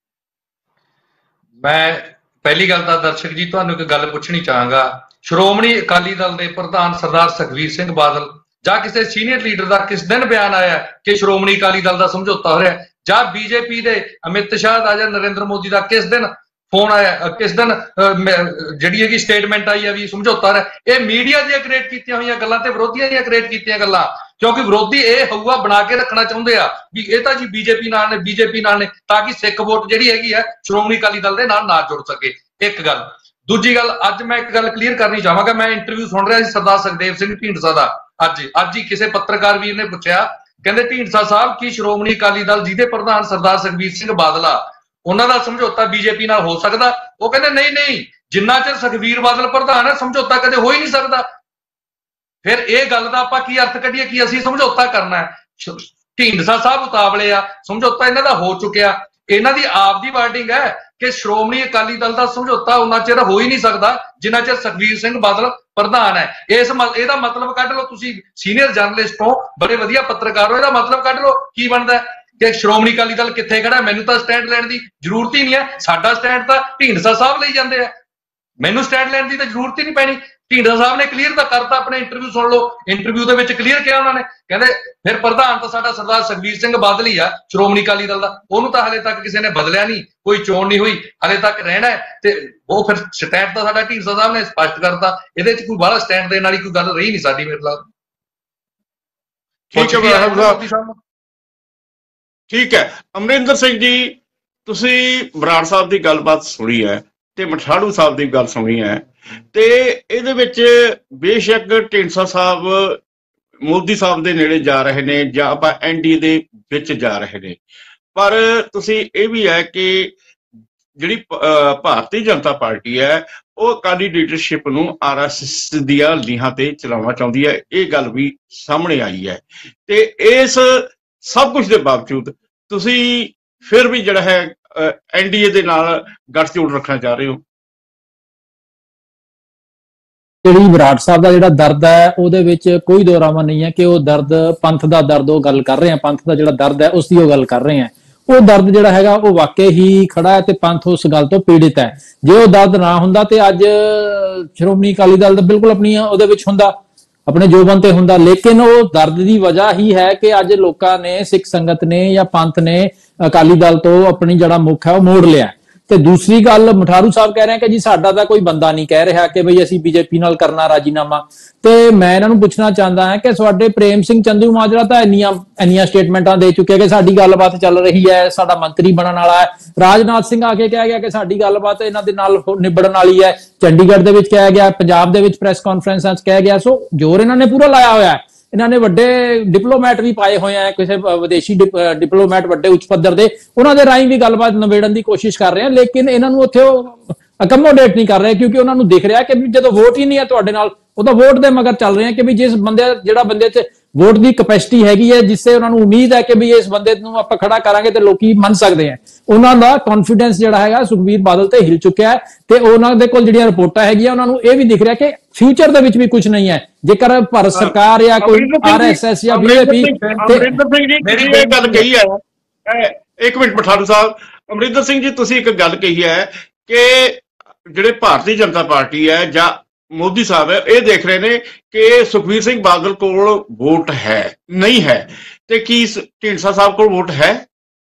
ਮੈਂ ਪਹਿਲੀ ਗੱਲ ਤਾਂ ਦਰਸ਼ਕ ਜੀ ਤੁਹਾਨੂੰ ਇੱਕ ਗੱਲ ਪੁੱਛਣੀ ਚਾਹਾਂਗਾ। ਸ਼੍ਰੋਮਣੀ ਅਕਾਲੀ ਦਲ ਦੇ ਪ੍ਰਧਾਨ ਸਰਦਾਰ ਸੁਖਬੀਰ ਸਿੰਘ ਬਾਦਲ ਜਾਂ ਕਿਸੇ ਸੀਨੀਅਰ ਲੀਡਰ ਦਾ ਕਿਸ ਦਿਨ ਬਿਆਨ ਆਇਆ ਕਿ ਸ਼੍ਰੋਮਣੀ ਅਕਾਲੀ ਦਲ ਦਾ ਸਮਝੌਤਾ ਹੋ ਰਿਹਾ, ਜਾਂ BJP ਦੇ ਅਮਿਤ ਸ਼ਾਹ ਦਾ ਜਾਂ ਨਰਿੰਦਰ ਮੋਦੀ ਦਾ ਕਿਸ ਦਿਨ ਫੋਨ ਆਇਆ, ਕਿਸ ਦਿਨ ਜਿਹੜੀ ਹੈਗੀ ਸਟੇਟਮੈਂਟ ਆਈ ਹੈ ਵੀ ਸਮਝੌਤਾ ਰਿਹਾ? ਇਹ ਮੀਡੀਆ ਦੀਆਂ ਕ੍ਰੀਏਟ ਕੀਤੀਆਂ ਹੋਈਆਂ ਗੱਲਾਂ ਤੇ ਵਿਰੋਧੀਆਂ ਦੀਆਂ ਕ੍ਰੀਏਟ ਕੀਤੀਆਂ ਗੱਲਾਂ, ਕਿਉਂਕਿ ਵਿਰੋਧੀ ਇਹ ਹਊਆ ਬਣਾ ਕੇ ਰੱਖਣਾ ਚਾਹੁੰਦੇ ਆ ਵੀ ਇਹ ਤਾਂ ਜੀ BJP ਨਾਲ ਨੇ ਤਾਂ ਕਿ ਸਿੱਖ ਵੋਟ ਜਿਹੜੀ ਹੈਗੀ ਹੈ ਸ਼੍ਰੋਮਣੀ ਅਕਾਲੀ ਦਲ ਦੇ ਨਾਲ ਨਾ ਜੁੜ ਸਕੇ। ਇੱਕ ਗੱਲ। ਦੂਜੀ ਗੱਲ, ਅੱਜ ਮੈਂ ਇੱਕ ਗੱਲ ਕਲੀਅਰ ਕਰਨੀ ਚਾਹਾਂਗਾ। ਮੈਂ ਇੰਟਰਵਿਊ ਸੁਣ ਰਿਹਾ ਸੀ ਸਰਦਾਰ ਸੁਖਦੇਵ ਸਿੰਘ ਢੀਂਡਸਾ ਦਾ। ਅੱਜ ਹੀ ਕਿਸੇ ਪੱਤਰਕਾਰ ਵੀਰ ਨੇ ਪੁੱਛਿਆ, ਕਹਿੰਦੇ ਢੀਂਡਸਾ ਸਾਹਿਬ ਕੀ ਸ਼੍ਰੋਮਣੀ ਅਕਾਲੀ ਦਲ ਜਿਹਦੇ ਪ੍ਰਧਾਨ ਸਰਦਾਰ ਸੁਖਬੀਰ ਸਿੰਘ ਬਾਦਲ ਆ, ਉਹਨਾਂ ਦਾ ਸਮਝੌਤਾ BJP ਨਾਲ ਹੋ ਸਕਦਾ? ਉਹ ਕਹਿੰਦੇ ਨਹੀਂ, ਜਿੰਨਾ ਚਿਰ ਸੁਖਬੀਰ ਬਾਦਲ ਪ੍ਰਧਾਨ ਹੈ ਸਮਝੌਤਾ ਕਦੇ ਹੋ ਹੀ ਨਹੀਂ ਸਕਦਾ। ਫਿਰ ਇਹ ਗੱਲ ਦਾ ਆਪਾਂ ਕੀ ਅਰਥ ਕੱਢੀਏ ਕਿ ਅਸੀਂ ਸਮਝੌਤਾ ਕਰਨਾ ਹੈ? ਢੀਂਡਸਾ ਸਾਹਿਬ ਉਤਾਵਲੇ ਆ, ਸਮਝੌਤਾ ਇਹਨਾਂ ਦਾ ਹੋ ਚੁੱਕਿਆ। ਇਹਨਾਂ ਦੀ ਆਪ ਦੀ ਵਾਰਡਿੰਗ ਹੈ ਕਿ ਸ਼੍ਰੋਮਣੀ ਅਕਾਲੀ ਦਲ ਦਾ ਸਮਝੌਤਾ ਉਹਨਾਂ ਚਿਰ ਹੋ ਹੀ ਨਹੀਂ ਸਕਦਾ ਜਿੰਨਾ ਚਿਰ ਸੁਖਬੀਰ ਸਿੰਘ ਬਾਦਲ ਪ੍ਰਧਾਨ ਹੈ। ਇਹਦਾ ਮਤਲਬ ਕੱਢ ਲਓ, ਤੁਸੀਂ ਸੀਨੀਅਰ ਜਰਨਲਿਸਟ ਹੋ, ਬੜੇ ਵਧੀਆ ਪੱਤਰਕਾਰ ਹੋ, ਇਹਦਾ ਮਤਲਬ ਕੱਢ ਲਓ ਕੀ ਬਣਦਾ ਕਿ ਸ਼੍ਰੋਮਣੀ ਅਕਾਲੀ ਦਲ ਕਿੱਥੇ ਖੜਾ। ਮੈਨੂੰ ਤਾਂ ਸਟੈਂਡ ਲੈਣ ਦੀ ਜ਼ਰੂਰਤ ਹੀ ਨਹੀਂ ਹੈ, ਸਾਡਾ ਸਟੈਂਡ ਤਾਂ ਢੀਂਡਸਾ ਸਾਹਿਬ ਲਈ ਜਾਂਦੇ ਆ, ਮੈਨੂੰ ਸਟੈਂਡ ਲੈਣ ਦੀ ਤਾਂ ਜ਼ਰੂਰਤ ਹੀ ਨਹੀਂ ਪੈਣੀ। ਢੀਂਡਸਾ ਸਾਹਿਬ ਨੇ ਕਲੀਅਰ ਤਾਂ ਕਰਤਾ, ਆਪਣੇ ਇੰਟਰਵਿਊ ਸੁਣ ਲਓ, ਇੰਟਰਵਿਊ ਦੇ ਵਿੱਚ ਕਲੀਅਰ ਕਿਹਾ ਉਹਨਾਂ ਨੇ, ਕਹਿੰਦੇ ਫਿਰ ਪ੍ਰਧਾਨ ਤਾਂ ਸਾਡਾ ਸਰਦਾਰ ਸੁਖਬੀਰ ਸਿੰਘ ਬਾਦਲ ਹੀ ਆ ਸ਼੍ਰੋਮਣੀ ਅਕਾਲੀ ਦਲ ਦਾ, ਉਹਨੂੰ ਤਾਂ ਹਲੇ ਤੱਕ ਕਿਸੇ ਨੇ ਬਦਲਿਆ ਨਹੀਂ, ਕੋਈ ਚੋਣ ਨਹੀਂ ਹੋਈ, ਹਲੇ ਤੱਕ ਰਹਿਣਾ ਹੈ। ਤੇ ਉਹ ਫਿਰ ਸਟੈਂਡ ਤਾਂ ਸਾਡਾ ਢੀਂਡਸਾ ਸਾਹਿਬ ਨੇ ਸਪਸ਼ਟ ਕਰਤਾ, ਇਹਦੇ 'ਚ ਕੋਈ ਬਾਹਲਾ ਸਟੈਂਡ ਦੇਣ ਵਾਲੀ ਕੋਈ ਗੱਲ ਰਹੀ ਨਹੀਂ ਸਾਡੀ ਮੇਰੇ ਨਾਲ। ਠੀਕ ਹੈ ਅਮਰਿੰਦਰ ਸਿੰਘ ਜੀ, ਤੁਸੀਂ ਬਰਾੜ ਸਾਹਿਬ ਦੀ ਗੱਲਬਾਤ ਸੁਣੀ ਹੈ ਤੇ ਮਠਾੜੂ ਸਾਹਿਬ ਦੀ ਗੱਲ ਸੁਣੀ ਹੈ ਤੇ ਇਹਦੇ ਵਿੱਚ ਬੇਸ਼ੱਕ ਢੀਂਡਸਾ ਸਾਹਿਬ ਮੋਦੀ ਸਾਹਿਬ ਦੇ ਨੇੜੇ ਜਾ ਰਹੇ ਨੇ ਜਾਂ ਆਪਾਂ NDA ਦੇ ਵਿੱਚ ਜਾ ਰਹੇ ਨੇ, ਪਰ ਤੁਸੀਂ ਇਹ ਵੀ ਹੈ ਕਿ ਜਿਹੜੀ ਭਾਰਤੀ ਜਨਤਾ ਪਾਰਟੀ ਹੈ ਉਹ ਅਕਾਲੀ ਲੀਡਰਸ਼ਿਪ ਨੂੰ RSS ਦੀਆਂ ਲੀਹਾਂ ਤੇ ਚਲਾਉਣਾ ਚਾਹੁੰਦੀ ਹੈ। ਇਹ ਗੱਲ ਵੀ ਸਾਹਮਣੇ ਆਈ ਹੈ ਤੇ ਇਸ ਸਭ ਕੁਝ ਦੇ ਬਾਵਜੂਦ ਤੁਸੀਂ ਫਿਰ ਵੀ ਜਿਹੜਾ ਹੈ NDA ਦੇ ਨਾਲ ਗੱਠਜੋੜ ਰੱਖਣਾ ਚਾਹ ਰਹੇ ਹੋ। ਜਿਹੜੀ ਬਰਾੜ ਸਾਹਿਬ ਦਾ ਜਿਹੜਾ ਦਰਦ ਹੈ ਉਹਦੇ ਵਿੱਚ ਕੋਈ ਦੋਰਾਵਾ ਨਹੀਂ ਹੈ ਕਿ ਉਹ ਦਰਦ ਪੰਥ ਦਾ ਦਰਦ ਉਹ ਗੱਲ ਕਰ ਰਹੇ ਆ, ਪੰਥ ਦਾ ਜਿਹੜਾ ਦਰਦ ਹੈ ਉਸ ਦੀ ਉਹ ਗੱਲ ਕਰ ਰਹੇ ਆ। ਉਹ ਦਰਦ ਜਿਹੜਾ ਹੈਗਾ ਉਹ ਵਾਕਈ ਹੀ ਖੜਾ ਹੈ ਤੇ ਪੰਥ ਉਸ ਗੱਲ ਤੋਂ ਪੀੜਿਤ ਹੈ। ਜੇ ਉਹ ਦਰਦ ਨਾ ਹੁੰਦਾ ਤੇ ਅੱਜ ਸ਼੍ਰੋਮਣੀ ਅਕਾਲੀ ਦਲ ਦਾ ਬਿਲਕੁਲ ਆਪਣੀ ਉਹਦੇ ਵਿੱਚ ਹੁੰਦਾ, ਆਪਣੇ ਜੋਬਨ ਤੇ ਹੁੰਦਾ। ਲੇਕਿਨ ਉਹ ਦਰਦ ਦੀ ਵਜ੍ਹਾ ਹੀ ਹੈ ਕਿ ਅੱਜ ਲੋਕਾਂ ਨੇ, ਸਿੱਖ ਸੰਗਤ ਨੇ ਜਾਂ ਪੰਥ ਨੇ ਅਕਾਲੀ ਦਲ ਤੋਂ ਆਪਣੀ ਜਿਹੜਾ ਮੁੱਖ ਹੈ ਉਹ ਮੋੜ ਲਿਆ। ਤੇ ਦੂਸਰੀ ਗੱਲ, ਮਠਾਰੂ ਸਾਹਿਬ ਕਹਿ ਰਹੇ ਕਿ ਜੀ ਸਾਡਾ ਤਾਂ ਕੋਈ ਬੰਦਾ ਨਹੀਂ ਕਹਿ ਰਿਹਾ ਕਿ ਬਈ ਅਸੀਂ BJP ਨਾਲ ਕਰਨਾ ਰਾਜੀਨਾਮਾ। ਤੇ ਮੈਂ ਇਹਨਾਂ ਨੂੰ ਪੁੱਛਣਾ ਚਾਹੁੰਦਾ ਹਾਂ ਕਿ ਤੁਹਾਡੇ ਪ੍ਰੇਮ ਸਿੰਘ ਚੰਦੂਮਾਜਰਾ ਤਾਂ ਇੰਨੀਆਂ ਸਟੇਟਮੈਂਟਾਂ ਦੇ ਚੁੱਕੇ ਕਿ ਸਾਡੀ ਗੱਲਬਾਤ ਚੱਲ ਰਹੀ ਹੈ, ਸਾਡਾ ਮੰਤਰੀ ਬਣਨ ਵਾਲਾ ਹੈ। ਰਾਜਨਾਥ ਸਿੰਘ ਆ ਕੇ ਕਹਿ ਗਿਆ ਕਿ ਸਾਡੀ ਗੱਲਬਾਤ ਇਹਨਾਂ ਦੇ ਨਾਲ ਨਿਬੜਨ ਵਾਲੀ ਹੈ। ਚੰਡੀਗੜ੍ਹ ਦੇ ਵਿੱਚ ਕਹਿ ਗਿਆ, ਪੰਜਾਬ ਦੇ ਵਿੱਚ ਪ੍ਰੈਸ ਕਾਨਫਰੰਸਾਂ 'ਚ ਕਹਿ ਗਿਆ। ਸੋ ਜ਼ੋਰ ਇਹਨਾਂ ਨੇ ਪੂਰਾ ਲਾਇਆ ਹੋਇਆ ਹੈ। ਇਹਨਾਂ ਨੇ ਵੱਡੇ ਡਿਪਲੋਮੈਟ ਵੀ ਪਾਏ ਹੋਏ ਆ, ਕਿਸੇ ਵਿਦੇਸ਼ੀ ਡਿਪਲੋਮੈਟ ਵੱਡੇ ਉੱਚ ਪੱਧਰ ਦੇ, ਉਹਨਾਂ ਦੇ ਰਾਹੀਂ ਵੀ ਗੱਲਬਾਤ ਨਿਬੇੜਨ ਦੀ ਕੋਸ਼ਿਸ਼ ਕਰ ਰਹੇ ਆ। ਲੇਕਿਨ ਇਹਨਾਂ ਨੂੰ ਉੱਥੇ ਉਹ ਅਕਮੋਡੇਟ ਨਹੀਂ ਕਰ ਰਹੇ ਕਿਉਂਕਿ ਉਹਨਾਂ ਨੂੰ ਦਿਖ ਰਿਹਾ ਕਿ ਜਦੋਂ ਵੋਟ ਹੀ ਨਹੀਂ ਹੈ ਤੁਹਾਡੇ ਨਾਲ, ਉਹ ਤਾਂ ਵੋਟ ਦੇ ਮਗਰ ਚੱਲ ਰਹੇ ਆ ਕਿ ਵੀ ਜਿਸ ਜਿਹੜਾ ਬੰਦੇ 'ਚ ਵੋਟ ਦੀ ਕੈਪੈਸਿਟੀ ਹੈਗੀ ਹੈ, ਜਿਸਸੇ ਉਹਨਾਂ ਨੂੰ ਉਮੀਦ ਹੈ ਕਿ ਵੀ ਇਸ ਬੰਦੇ ਨੂੰ ਆਪਾਂ ਖੜਾ ਕਰਾਂਗੇ ਤੇ ਲੋਕੀ ਮੰਨ ਸਕਦੇ ਆ। ਉਹਨਾਂ ਦਾ ਕੌਨਫੀਡੈਂਸ ਜਿਹੜਾ ਹੈਗਾ ਸੁਖਬੀਰ ਬਾਦਲ ਤੇ ਹਿਲ ਚੁੱਕਿਆ ਹੈ ਤੇ ਉਹਨਾਂ ਦੇ ਕੋਲ ਜਿਹੜੀਆਂ ਰਿਪੋਰਟਾਂ ਹੈਗੀਆਂ ਉਹਨਾਂ ਨੂੰ ਇਹ ਵੀ ਦਿਖ ਰਿਹਾ ਕਿ ਫਿਊਚਰ ਦੇ ਵਿੱਚ ਵੀ ਕੁਝ ਨਹੀਂ ਹੈ। ਜੇਕਰ ਭਾਰਤ ਸਰਕਾਰ ਜਾਂ ਕੋਈ RSS ਜਾਂ BJP ਅਮਰਿੰਦਰ ਸਿੰਘ ਜੀ ਮੇਰੀ ਇਹ ਗੱਲ ਕਹੀ ਹੈ, ਇੱਕ ਮਿੰਟ ਮਠਾਰੂ ਸਾਹਿਬ, ਅਮਰਿੰਦਰ ਸਿੰਘ ਜੀ ਤੁਸੀਂ ਇੱਕ ਗੱਲ ਕਹੀ ਹੈ ਕਿ ਜਿਹੜੇ ਭਾਰਤੀ ਜਨਤਾ ਪਾਰਟੀ ਹੈ ਜਾਂ ਮੋਦੀ ਸਾਹਿਬ ਹੈ ਇਹ ਦੇਖ ਰਹੇ ਨੇ ਕਿ ਸੁਖਬੀਰ ਸਿੰਘ ਬਾਦਲ ਕੋਲ ਵੋਟ ਹੈ ਨਹੀਂ ਹੈ, ਤੇ ਕੀ ਢੀਂਡਸਾ ਸਾਹਿਬ ਕੋਲ ਵੋਟ ਹੈ?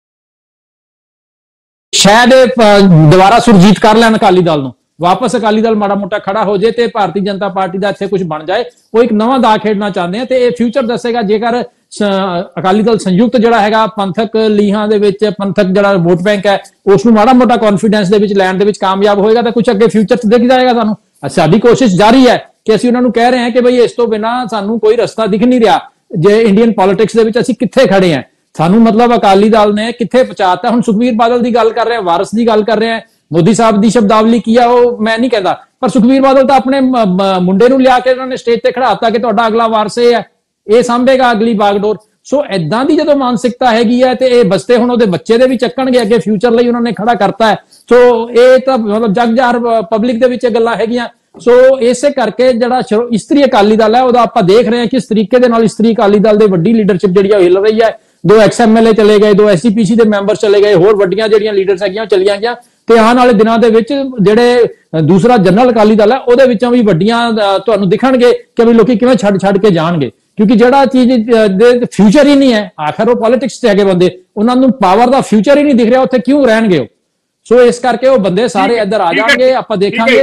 ਸ਼ਾਇਦ ਦੁਬਾਰਾ ਸੁਰਜੀਤ ਕਰ ਲੈਣ ਅਕਾਲੀ ਦਲ ਨੂੰ, ਵਾਪਸ ਅਕਾਲੀ ਦਲ ਮਾੜਾ ਮੋਟਾ ਖੜਾ ਹੋ ਜਾਏ ਤੇ ਭਾਰਤੀ ਜਨਤਾ ਪਾਰਟੀ ਦਾ ਇੱਥੇ ਕੁਝ ਬਣ ਜਾਏ। ਉਹ ਇੱਕ ਨਵਾਂ ਦਾ ਖੇਡਣਾ ਚਾਹੁੰਦੇ ਆ ਤੇ ਇਹ ਫਿਊਚਰ ਦੱਸੇਗਾ। ਜੇਕਰ ਅਕਾਲੀ ਦਲ ਸੰਯੁਕਤ ਜਿਹੜਾ ਹੈਗਾ ਪੰਥਕ ਲੀਹਾਂ ਦੇ ਵਿੱਚ, ਪੰਥਕ ਜਿਹੜਾ ਵੋਟ ਬੈਂਕ ਹੈ ਉਸ ਨੂੰ ਮਾੜਾ ਮੋਟਾ ਕੌਨਫੀਡੈਂਸ ਦੇ ਵਿੱਚ ਲੈਣ ਦੇ ਵਿੱਚ ਕਾਮਯਾਬ ਹੋਏਗਾ ਤਾਂ ਕੁਝ ਅੱਗੇ ਫਿਊਚਰ 'ਚ ਦਿਖ ਜਾਏਗਾ ਸਾਨੂੰ। ਸਾਡੀ ਕੋਸ਼ਿਸ਼ ਜਾਰੀ ਹੈ ਕਿ ਅਸੀਂ ਉਹਨਾਂ ਨੂੰ ਕਹਿ ਰਹੇ ਹਾਂ ਕਿ ਬਈ ਇਸ ਤੋਂ ਬਿਨਾਂ ਸਾਨੂੰ ਕੋਈ ਰਸਤਾ ਦਿਖ ਨਹੀਂ ਰਿਹਾ। ਜੇ ਇੰਡੀਅਨ ਪੋਲਿਟਿਕਸ ਦੇ ਵਿੱਚ ਅਸੀਂ ਕਿੱਥੇ ਖੜੇ ਹਾਂ, ਸਾਨੂੰ ਮਤਲਬ ਅਕਾਲੀ ਦਲ ਨੇ ਕਿੱਥੇ ਪਹੁੰਚਾਤਾ। ਹੁਣ ਸੁਖਬੀਰ ਬਾਦਲ ਦੀ ਗੱਲ ਕਰ ਰਹੇ ਹਾਂ, ਵਾਰਸ ਦੀ ਗੱਲ ਕਰ ਰਹੇ ਹਾਂ, ਮੋਦੀ ਸਾਹਿਬ ਦੀ ਸ਼ਬਦਾਵਲੀ ਕੀ ਆ ਉਹ ਮੈਂ ਨਹੀਂ ਕਹਿੰਦਾ, ਪਰ ਸੁਖਬੀਰ ਬਾਦਲ ਤਾਂ ਆਪਣੇ ਮੁੰਡੇ ਨੂੰ ਲਿਆ ਕੇ ਉਹਨਾਂ ਨੇ ਸਟੇਜ ਤੇ ਖੜਾਤਾ ਕਿ ਤੁਹਾਡਾ ਅਗਲਾ ਵਾਰਸ ਇਹ ਹੈ, ਇਹ ਸਾਂਭੇਗਾ ਅਗਲੀ ਬਾਗਡੋਰ। ਸੋ ਇਦਾਂ ਦੀ ਜਦੋਂ ਮਾਨਸਿਕਤਾ ਹੈਗੀ ਹੈ ਤੇ ਇਹ ਬਸਤੇ ਹੁਣ ਉਹਦੇ ਬੱਚੇ ਦੇ ਵੀ ਚੱਕਣਗੇ ਅੱਗੇ ਫਿਊਚਰ ਲਈ ਉਹਨਾਂ ਨੇ ਖੜਾ ਕਰਤਾ ਹੈ। ਸੋ ਇਹ ਤਾਂ ਮਤਲਬ ਜਗ ਜਾਹਰ ਪਬਲਿਕ ਦੇ ਵਿੱਚ ਗੱਲਾਂ ਹੈਗੀਆਂ। ਸੋ ਇਸੇ ਕਰਕੇ ਜਿਹੜਾ ਇਸਤਰੀ ਅਕਾਲੀ ਦਲ ਹੈ ਉਹਦਾ ਆਪਾਂ ਦੇਖ ਰਹੇ ਹਾਂ ਕਿਸ ਤਰੀਕੇ ਦੇ ਨਾਲ ਇਸਤਰੀ ਅਕਾਲੀ ਦਲ ਦੇ ਵੱਡੀ ਲੀਡਰਸ਼ਿਪ ਜਿਹੜੀ ਉਹ ਹਿੱਲ ਰਹੀ ਹੈ। 2 XMLA ਚਲੇ ਗਏ, 2 SGPC ਦੇ ਮੈਂਬਰ ਚਲੇ ਗਏ, ਹੋਰ ਵੱਡੀਆਂ ਜਿਹੜੀਆਂ ਲੀਡਰਸ ਹੈਗੀਆਂ ਚਲੀਆਂ ਗਈਆਂ ਤੇ ਆਉਣ ਵਾਲੇ ਦਿਨਾਂ ਦੇ ਵਿੱਚ ਜਿਹੜੇ ਦੂਸਰਾ ਜਨਰਲ ਅਕਾਲੀ ਦਲ ਹੈ ਉਹਦੇ ਵਿੱਚੋਂ ਵੀ ਵੱਡੀਆਂ ਤੁਹਾਨੂੰ ਦਿਖਣਗੇ ਕਿ ਵੀ ਲੋਕੀ ਕਿਵੇਂ ਛੱਡ ਕੇ ਜਾਣਗੇ ਕਿਉਂਕਿ ਜਿਹੜਾ ਚੀਜ਼ ਦੇ ਫਿਊਚਰ ਹੀ ਨਹੀਂ ਹੈ। ਆਖਰ ਉਹ ਪੋਲਿਟਿਕਸ 'ਚ ਹੈਗੇ ਬੰਦੇ, ਉਹਨਾਂ ਨੂੰ ਪਾਵਰ ਦਾ ਫਿਊਚਰ ਹੀ ਨਹੀਂ ਦਿਖ ਰਿਹਾ, ਉੱਥੇ ਕਿਉਂ ਰਹਿਣਗੇ ਉਹ? ਸੋ ਇਸ ਕਰਕੇ ਉਹ ਬੰਦੇ ਸਾਰੇ ਇੱਧਰ ਆ ਜਾਣਗੇ, ਆਪਾਂ ਦੇਖਾਂਗੇ।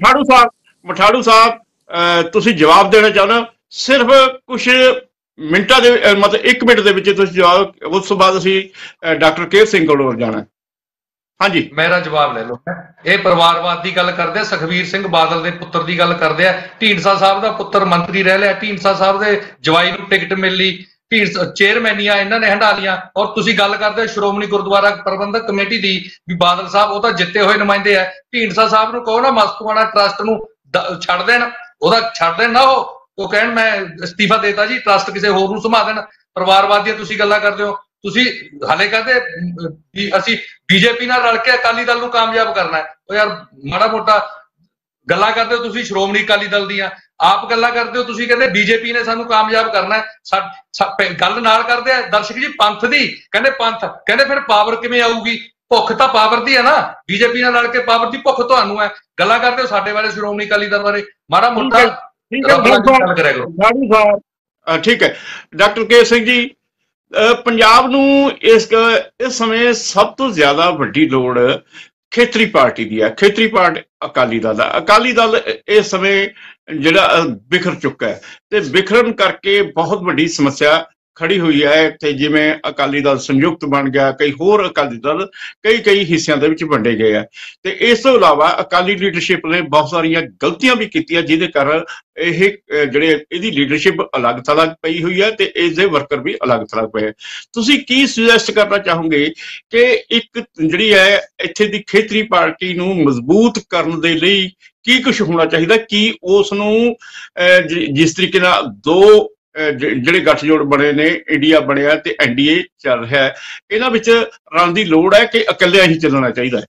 ਮਠਾੜੂ ਸਾਹਿਬ ਤੁਸੀਂ ਜਵਾਬ ਦੇਣਾ ਚਾਹੁੰਦੇ ਸਿਰਫ ਕੁਝ ਮਿੰਟਾਂ ਦੇ ਮਤਲਬ 1 ਮਿੰਟ ਦੇ ਵਿੱਚ ਤੁਸੀਂ ਜਵਾਬ, ਉਸ ਤੋਂ ਬਾਅਦ ਅਸੀਂ ਡਾਕਟਰ ਕੇਰ ਸਿੰਘ ਕੋਲ ਜਾਣਾ। ਹਾਂਜੀ, ਮੇਰਾ ਜਵਾਬ ਲੈ ਲਓ। ਇਹ ਪਰਿਵਾਰਵਾਦ ਦੀ ਗੱਲ ਕਰਦੇ ਆ, ਸੁਖਬੀਰ ਸਿੰਘ ਬਾਦਲ ਦੇ ਪੁੱਤਰ ਦੀ ਗੱਲ ਕਰਦੇ ਆ। ਢੀਂਡਸਾ ਸਾਹਿਬ ਦਾ ਪੁੱਤਰ ਮੰਤਰੀ ਰਹਿ ਲਿਆ, ਢੀਂਡਸਾ ਸਾਹਿਬ ਦੇ ਜਵਾਈ ਨੂੰ ਟਿਕਟ ਮਿਲ ਲਈ, ਚੇਅਰਮੈਨੀਆਂ ਇਹਨਾਂ ਨੇ ਹੰਡਾ ਲੀਆਂ। ਔਰ ਤੁਸੀਂ ਗੱਲ ਕਰਦੇ ਹੋ ਸ਼੍ਰੋਮਣੀ ਗੁਰਦੁਆਰਾ ਪ੍ਰਬੰਧਕ ਕਮੇਟੀ ਦੀ ਵੀ ਬਾਦਲ ਸਾਹਿਬ ਉਹ ਤਾਂ ਜਿੱਤੇ ਹੋਏ ਨੁਮਾਇੰਦੇ ਆ। ਢੀਂਡਸਾ ਸਾਹਿਬ ਨੂੰ ਕਹੋ ਨਾ ਮਸਤੂਆਣਾ ਟਰਸਟ ਨੂੰ ਛੱਡ ਦੇਣ, ਉਹਦਾ ਛੱਡ ਦੇਣ ਨਾ, ਉਹ ਕਹਿਣ ਮੈਂ ਅਸਤੀਫਾ ਦੇਤਾ ਜੀ, ਟਰਸਟ ਕਿਸੇ ਹੋਰ ਨੂੰ ਸੰਭਾਲ ਦੇਣ। ਪਰਿਵਾਰਵਾਦ ਦੀਆਂ ਤੁਸੀਂ ਗੱਲਾਂ ਕਰਦੇ ਹੋ, ਤੁਸੀਂ ਹਾਲੇ ਕਹਿੰਦੇ ਅਸੀਂ BJP ਨਾਲ ਰਲ ਕੇ ਅਕਾਲੀ ਦਲ ਨੂੰ ਕਾਮਯਾਬ ਕਰਨਾ ਹੈ। ਉਹ ਯਾਰ ਮਾੜਾ ਮੋਟਾ ਗੱਲਾਂ ਕਰਦੇ ਹੋ ਤੁਸੀਂ ਸ਼੍ਰੋਮਣੀ ਅਕਾਲੀ ਦਲ ਦੀਆਂ, ਆਪ ਗੱਲਾਂ ਕਰਦੇ ਹੋ ਤੁਸੀਂ ਕਹਿੰਦੇ BJP ਨੇ ਸਾਨੂੰ ਕਾਮਯਾਬ ਕਰਨਾ ਹੈ। ਗੱਲ ਨਾਲ ਕਰਦੇ ਆ ਦਰਸ਼ਕ ਜੀ ਪੰਥ ਦੀ, ਕਹਿੰਦੇ ਪੰਥ, ਕਹਿੰਦੇ ਫਿਰ ਪਾਵਰ ਕਿਵੇਂ ਆਊਗੀ? ਭੁੱਖ ਤਾਂ ਪਾਵਰ ਦੀ ਹੈ ਨਾ, BJP ਨਾਲ ਰਲ ਕੇ ਪਾਵਰ ਦੀ ਭੁੱਖ ਤੁਹਾਨੂੰ ਹੈ। ਗੱਲਾਂ ਕਰਦੇ ਹੋ ਸਾਡੇ ਬਾਰੇ, ਸ਼੍ਰੋਮਣੀ ਅਕਾਲੀ ਦਲ ਬਾਰੇ, ਮਾੜਾ ਮੋਟਾ ਗੱਲ ਕਰਿਆ ਕਰੋ। ਠੀਕ ਹੈ ਡਾਕਟਰ ਕੇ ਸਿੰਘ ਜੀ, ਪੰਜਾਬ ਨੂੰ ਇਸ ਸਮੇਂ ਸਭ ਤੋਂ ਜ਼ਿਆਦਾ ਵੱਡੀ ਲੋੜ ਖੇਤਰੀ ਪਾਰਟੀ ਦੀ ਹੈ। ਖੇਤਰੀ ਪਾਰਟੀ ਅਕਾਲੀ ਦਲ ਦਾ, ਅਕਾਲੀ ਦਲ ਇਸ ਸਮੇਂ ਜਿਹੜਾ ਬਿਖਰ ਚੁੱਕਾ ਹੈ ਤੇ ਬਿਖਰਨ ਕਰਕੇ ਬਹੁਤ ਵੱਡੀ ਸਮੱਸਿਆ ਖੜੀ ਹੋਈ ਹੈ ਤੇ ਜਿਵੇਂ ਅਕਾਲੀ ਦਲ ਸੰਯੁਕਤ ਬਣ ਗਿਆ, ਕਈ ਹੋਰ ਅਕਾਲੀ ਦਲ ਕਈ ਹਿੱਸਿਆਂ ਦੇ ਵਿੱਚ ਵੰਡੇ ਗਏ ਆ। ਤੇ ਇਸ ਤੋਂ ਇਲਾਵਾ ਅਕਾਲੀ ਲੀਡਰਸ਼ਿਪ ਨੇ ਬਹੁਤ ਸਾਰੀਆਂ ਗਲਤੀਆਂ ਵੀ ਕੀਤੀਆਂ, ਜਿਹਦੇ ਕਾਰਨ ਇਹ ਜਿਹੜੇ ਇਹਦੀ ਲੀਡਰਸ਼ਿਪ ਅਲੱਗ ਥਲੱਗ ਪਈ ਹੋਈ ਹੈ ਤੇ ਇਸ ਦੇ ਵਰਕਰ ਵੀ ਅਲੱਗ ਥਲੱਗ ਪਏ। ਤੁਸੀਂ ਕੀ ਸੁਜੈਸਟ ਕਰਨਾ ਚਾਹੋਗੇ ਕਿ ਇੱਕ ਜਿਹੜੀ ਹੈ ਇੱਥੇ ਦੀ ਖੇਤਰੀ ਪਾਰਟੀ ਨੂੰ ਮਜ਼ਬੂਤ ਕਰਨ ਦੇ ਲਈ ਕੀ ਕੁਝ ਹੋਣਾ ਚਾਹੀਦਾ? ਕੀ ਉਸ ਨੂੰ ਜਿਸ ਤਰੀਕੇ ਨਾਲ ਦੋ ਜਿਹੜੇ ਗੱਠਜੋੜ ਬਣੇ ਨੇ, ਇੰਡੀਆ ਬਣਿਆ ਤੇ NDA ਚੱਲ ਰਿਹਾ ਹੈ, ਇਹਨਾਂ ਵਿੱਚ ਰਣ ਦੀ ਲੋੜ ਹੈ ਕਿ ਇਕੱਲਿਆਂ ਹੀ ਚੱਲਣਾ ਚਾਹੀਦਾ ਹੈ?